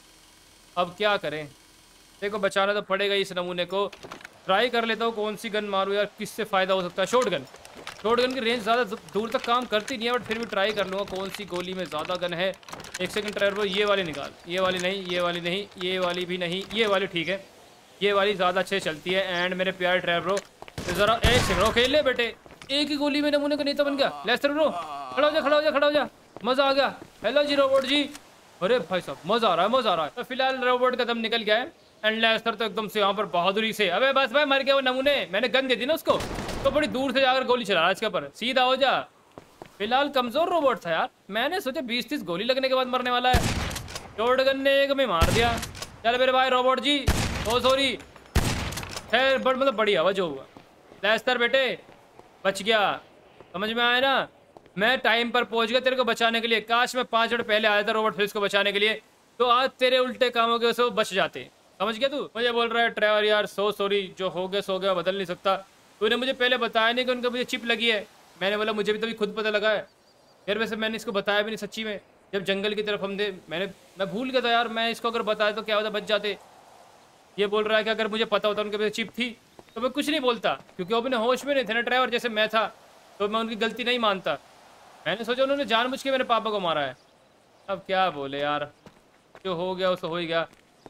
अब क्या करें, देखो बचाना तो पड़ेगा इस नमूने को। ट्राई कर लेता हूँ कौन सी गन मारूँ यार, किससे फ़ायदा हो सकता है। शॉर्ट गन, शॉर्ट गन की रेंज ज़्यादा दूर तक काम करती नहीं है, बट फिर भी ट्राई कर लूँगा कौन सी गोली में ज़्यादा गन है। एक सेकंड ड्राइवर, ये वाली निकाल, ये वाली नहीं, ये वाली नहीं, ये वाली भी नहीं, ये वाली ठीक है, ये वाली ज़्यादा अच्छे चलती है। एंड मेरे प्यारे ड्राइवरों ज़रा एक सेकंड खेल ले बेटे, एक ही गोली में नमूने का नेता बन गया। लेस्टर ब्रो खड़ा हो जा, खड़ा हो जा, खड़ा हो जा, मज़ा आ गया। हेलो जी रोबोट जी, अरे भाई साहब मज़ा आ रहा है, मज़ा आ रहा है। तो फिलहाल रोबोट का दम निकल गया है एंड लेस्टर तो एकदम से यहाँ पर बहादुरी से, अबे बस भाई मर गया वो नमूने, मैंने गन दे दी ना उसको, तो बड़ी दूर से जाकर गोली चला रहा है इसके ऊपर, सीधा हो जा। फिलहाल कमज़ोर रोबोट था यार, मैंने सोचा बीस तीस गोली लगने के बाद मरने वाला है, शॉर्ट गन ने एक में मार दिया। चल मेरे भाई रोबोट जी, ओ सॉरी, खैर बट मतलब बढ़िया हुआ जो हुआ। लेस्टर बेटे बच गया, समझ में आया ना, मैं टाइम पर पहुंच गया तेरे को बचाने के लिए। काश मैं पाँच मिनट पहले आया था रॉबर्ट फिलिप्स को बचाने के लिए, तो आज तेरे उल्टे कामों के से बच जाते। समझ गया तू? मुझे बोल रहा है ड्राइवर यार सो सॉरी, जो हो गया सो गया, बदल नहीं सकता। तूने मुझे पहले बताया नहीं कि उनका मुझे चिप लगी है। मैंने बोला मुझे भी तभी खुद पता लगा है यार, वैसे मैंने इसको बताया भी नहीं सच्ची में। जब जंगल की तरफ हम दे, मैंने मैं भूल गया था यार, मैं इसको अगर बताया तो क्या होता, बच जाते। ये बोल रहा है कि अगर मुझे पता होता उनके पास चिप थी तो मैं कुछ नहीं बोलता, क्योंकि वो अपने होश में नहीं थे ना ड्राइवर, जैसे मैं था, तो मैं उनकी गलती नहीं मानता। मैंने सोचा उन्होंने जानबूझ के मेरे पापा को मारा है। अब क्या बोले यार, जो हो गया उसको हो ही गया।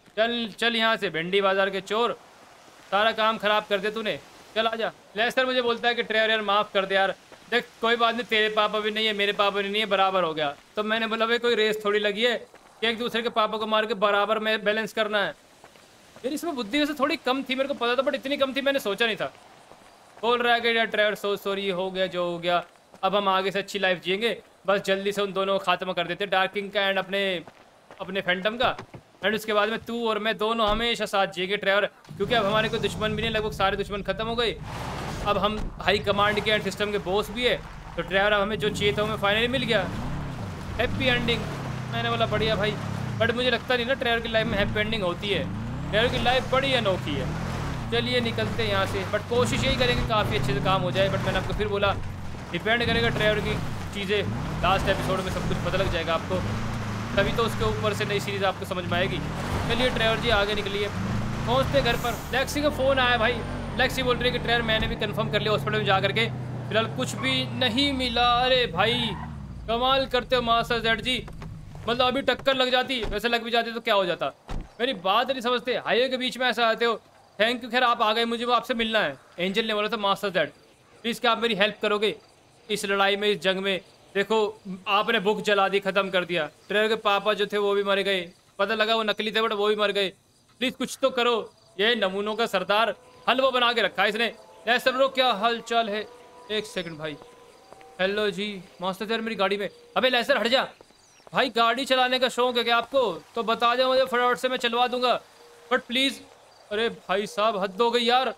चल चल यहाँ से, भिंडी बाजार के चोर, सारा काम खराब कर दे तूने, चल आजा। लेस्टर मुझे बोलता है कि ट्रेवर यार माफ़ कर दे यार, देख कोई बात नहीं, तेरे पापा भी नहीं है मेरे पापा भी नहीं है, बराबर हो गया। तो मैंने बोला भाई कोई रेस थोड़ी लगी है कि एक दूसरे के पापा को मार के बराबर में बैलेंस करना है। यार इसमें बुद्धि वैसे थोड़ी कम थी, मेरे को पता था, बट इतनी कम थी मैंने सोचा नहीं था। बोल रहा है कि यार ट्रेवर सो सॉरी, हो गया जो हो गया, अब हम आगे से अच्छी लाइफ जिएंगे, बस जल्दी से उन दोनों को खात्मा कर देते, डार्क किंग का एंड अपने अपने फैंटम का, एंड उसके बाद में तू और मैं दोनों हमेशा साथ जिएंगे ट्रेवर, क्योंकि अब हमारे कोई दुश्मन भी नहीं, लगभग सारे दुश्मन खत्म हो गए। अब हम हाई कमांड के एंड सिस्टम के बॉस भी है, तो ट्रेवर अब हमें जो चाहिए था हमें फाइनली मिल गया, हैप्पी एंडिंग। मैंने बोला बढ़िया भाई, बट मुझे लगता नहीं ना ट्रेवर की लाइफ में हैप्पी एंडिंग होती है, ट्रेवर की लाइफ बड़ी अनोखी है। चलिए निकलते हैं यहाँ से, बट कोशिश यही करेंगे काफ़ी अच्छे से काम हो जाए, बट मैंने आपको फिर बोला डिपेंड करेगा ट्रेवर की चीज़ें, लास्ट एपिसोड में सब कुछ पता लग जाएगा आपको, तभी तो उसके ऊपर से नई सीरीज़ आपको समझ में आएगी। चलिए ट्रेवर जी आगे निकलिए, पहुँचते घर पर। लेक्सी का फ़ोन आया भाई, लेक्सी बोल रही है कि ट्रेवर मैंने भी कंफर्म कर लिया हॉस्पिटल में जा करके, फिलहाल कुछ भी नहीं मिला। अरे भाई कमाल करते हो मास्टर जेड जी, मतलब अभी टक्कर लग जाती, वैसे लग भी जाती तो क्या हो जाता, मेरी बात नहीं समझते, हाईवे के बीच में ऐसा आते हो। थैंक यू, खैर आप आ गए, मुझे वो आपसे मिलना है। एंजल ने बोला था मास्टर जेड प्लीज़ क्या आप मेरी हेल्प करोगे इस लड़ाई में, इस जंग में। देखो आपने बुक जला दी, ख़त्म कर दिया, ट्रेवर के पापा जो थे वो भी मर गए, पता लगा वो नकली थे बट वो भी मर गए, प्लीज़ कुछ तो करो। ये नमूनों का सरदार हलवा बना के रखा है इसने। लेस्टर ब्रो क्या हाल चाल है, एक सेकंड भाई, हेलो जी मास्टर जेड मेरी गाड़ी में। अबे लेस्टर हट जा भाई, गाड़ी चलाने का शौक है क्या आपको, तो बता दो मुझे फटाफट से, मैं चलवा दूंगा, बट प्लीज़। अरे भाई साहब हद हो गई यार,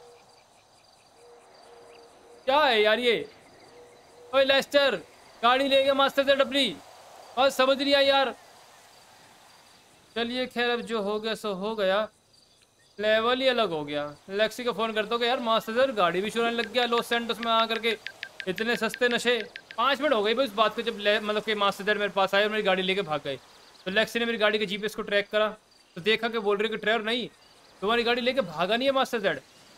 क्या है यार ये। ओए लेस्टर गाड़ी ले गया मास्टर जेड अपनी, बस समझ नहीं आई यार। चलिए खैर अब जो हो गया सो हो गया, लेवल ही अलग हो गया। लेक्सी को फ़ोन करता हूँ यार मास्टर जेड गाड़ी भी चुराने लग गया लॉस सैंटोस में आ करके, इतने सस्ते नशे। पाँच मिनट हो गई भाई उस बात को, जब मतलब कि मास्टर जेड मेरे पास आए और मेरी गाड़ी लेके भाग गए। तो लेक्सी ने मेरी गाड़ी के जीपीएस को ट्रैक करा, तो देखा कि बोल रही है कि ट्रेवर नहीं तुम्हारी गाड़ी लेके भागा नहीं है मास्टर जेड,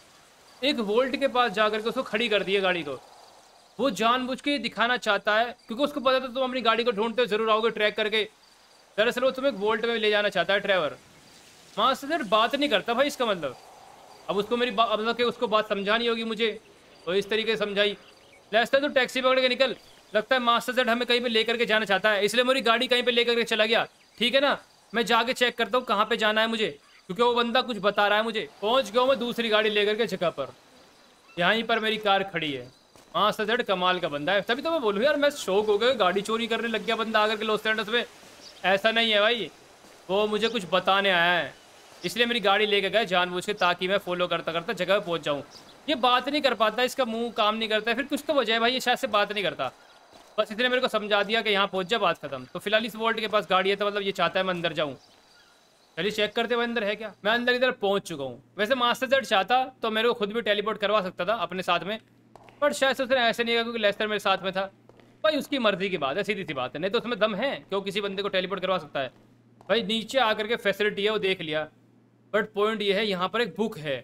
एक वोल्ट के पास जा करके उसको खड़ी कर दी है गाड़ी को। वो जानबूझ के दिखाना चाहता है क्योंकि उसको पता था तुम अपनी गाड़ी को ढूंढते जरूर आओगे ट्रैक करके, दरअसल वो तुम्हें एक वोल्ट में ले जाना चाहता है ट्रेवर। मास्टर जेड बात नहीं करता भाई, इसका मतलब अब उसको मेरी मतलब कि उसको बात समझानी होगी मुझे, तो इस तरीके से समझाई। लेस्टर तो टैक्सी पकड़ के निकल, लगता है मास्टर जेड हमें कहीं पे लेकर के जाना चाहता है, इसलिए मेरी गाड़ी कहीं पे लेकर के चला गया। ठीक है ना, मैं जाके चेक करता हूँ कहाँ पे जाना है मुझे, क्योंकि वो बंदा कुछ बता रहा है मुझे। पहुँच गया मैं दूसरी गाड़ी लेकर के जगह पर, यहीं पर मेरी कार खड़ी है। मास्टर जेड कमाल का बंदा है, तभी तो मैं बोलूँ यार मैं शौक हो गया, गाड़ी चोरी करने लग गया बंदा आकर के लॉस एंजल्स में। ऐसा नहीं है भाई, वो मुझे कुछ बताने आया है, इसलिए मेरी गाड़ी लेके गए जानबूझ के, ताकि मैं फॉलो करता करता जगह पे पहुंच जाऊं। ये बात नहीं कर पाता, इसका मुंह काम नहीं करता है, फिर कुछ तो वजह है भाई, ये शायद से बात नहीं करता। बस इसने मेरे को समझा दिया कि यहाँ पहुंच जा, बात खत्म। तो फिलहाल इस वोल्ट के पास गाड़ी है, तो मतलब ये चाहता है मैं अंदर जाऊँ। चलिए चेक करते हुए अंदर है क्या। मैं अंदर इधर पहुँच चुका हूँ। वैसे मास्टर जेड चाहता तो मेरे को खुद भी टेलीपोर्ट करवा सकता था अपने साथ में, पर शायद से उसने ऐसे नहीं किया क्योंकि लेस्टर मेरे साथ में था। भाई उसकी मर्जी की बात है, सीधी सी बात है, नहीं तो उसमें दम है क्यों किसी बंदे को टेलीपोर्ट करवा सकता है। भाई नीचे आकर के फैसिलिटी है वो देख लिया, बट पॉइंट ये है यहाँ पर एक बुक है,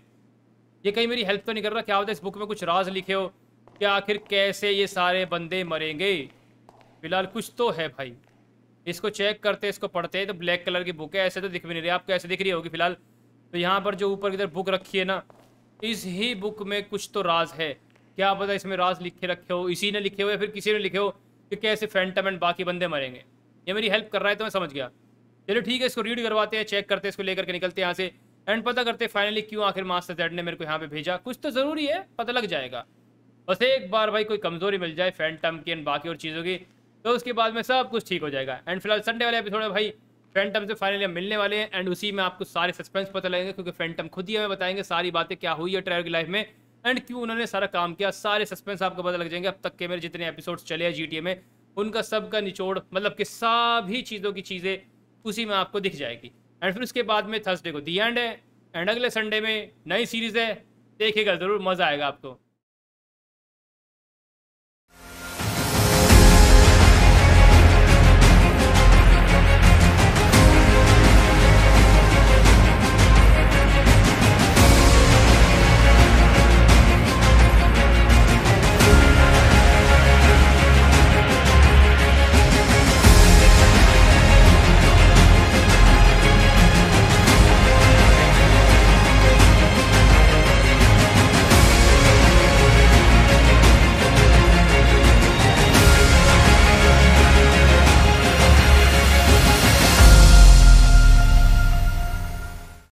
ये कहीं मेरी हेल्प तो नहीं कर रहा। क्या होता है इस बुक में कुछ राज लिखे हो कि आखिर कैसे ये सारे बंदे मरेंगे। फिलहाल कुछ तो है भाई, इसको चेक करते, इसको पढ़ते हैं। तो ब्लैक कलर की बुक है, ऐसे तो दिख भी नहीं रही, आपको ऐसे दिख रही होगी फिलहाल। तो यहाँ पर जो ऊपर इधर बुक रखी है ना, इस ही बुक में कुछ तो राज है, क्या पता इसमें राज लिखे रखे हो, इसी ने लिखे हो या फिर किसी ने लिखे हो कि कैसे फैंटम एंड बाकी बंदे मरेंगे। ये मेरी हेल्प कर रहा है तो मैं समझ गया। चलो ठीक है, इसको रीड करवाते हैं, चेक करते हैं, इसको लेकर के निकलते हैं यहाँ से, एंड पता करते हैं फाइनली क्यों आखिर मास्टर जेड ने मेरे को यहाँ पे भेजा। कुछ तो ज़रूरी है, पता लग जाएगा। बस एक बार भाई कोई कमज़ोरी मिल जाए फैंटम की एंड बाकी और चीज़ों की, तो उसके बाद में सब कुछ ठीक हो जाएगा। एंड फिलहाल संडे वाले एपिसोड में भाई फैंटम से फाइनली हम मिलने वाले हैं, एंड उसी में आपको सारे सस्पेंस पता लगेंगे, क्योंकि फैंटम खुद ही हमें बताएंगे सारी बातें क्या हुई है ट्रेवर की लाइफ में एंड क्यों उन्होंने सारा काम किया। सारे सस्पेंस आपको पता लग जाएंगे। अब तक के मेरे जितने एपिसोड्स चले हैं जीटीए में, उनका सबका निचोड़, मतलब कि सभी चीज़ों की चीज़ें उसी में आपको दिख जाएगी। एंड फिर उसके बाद में थर्सडे को दी एंड है, एंड अगले संडे में नई सीरीज़ है, देखिएगा ज़रूर, मज़ा आएगा आपको।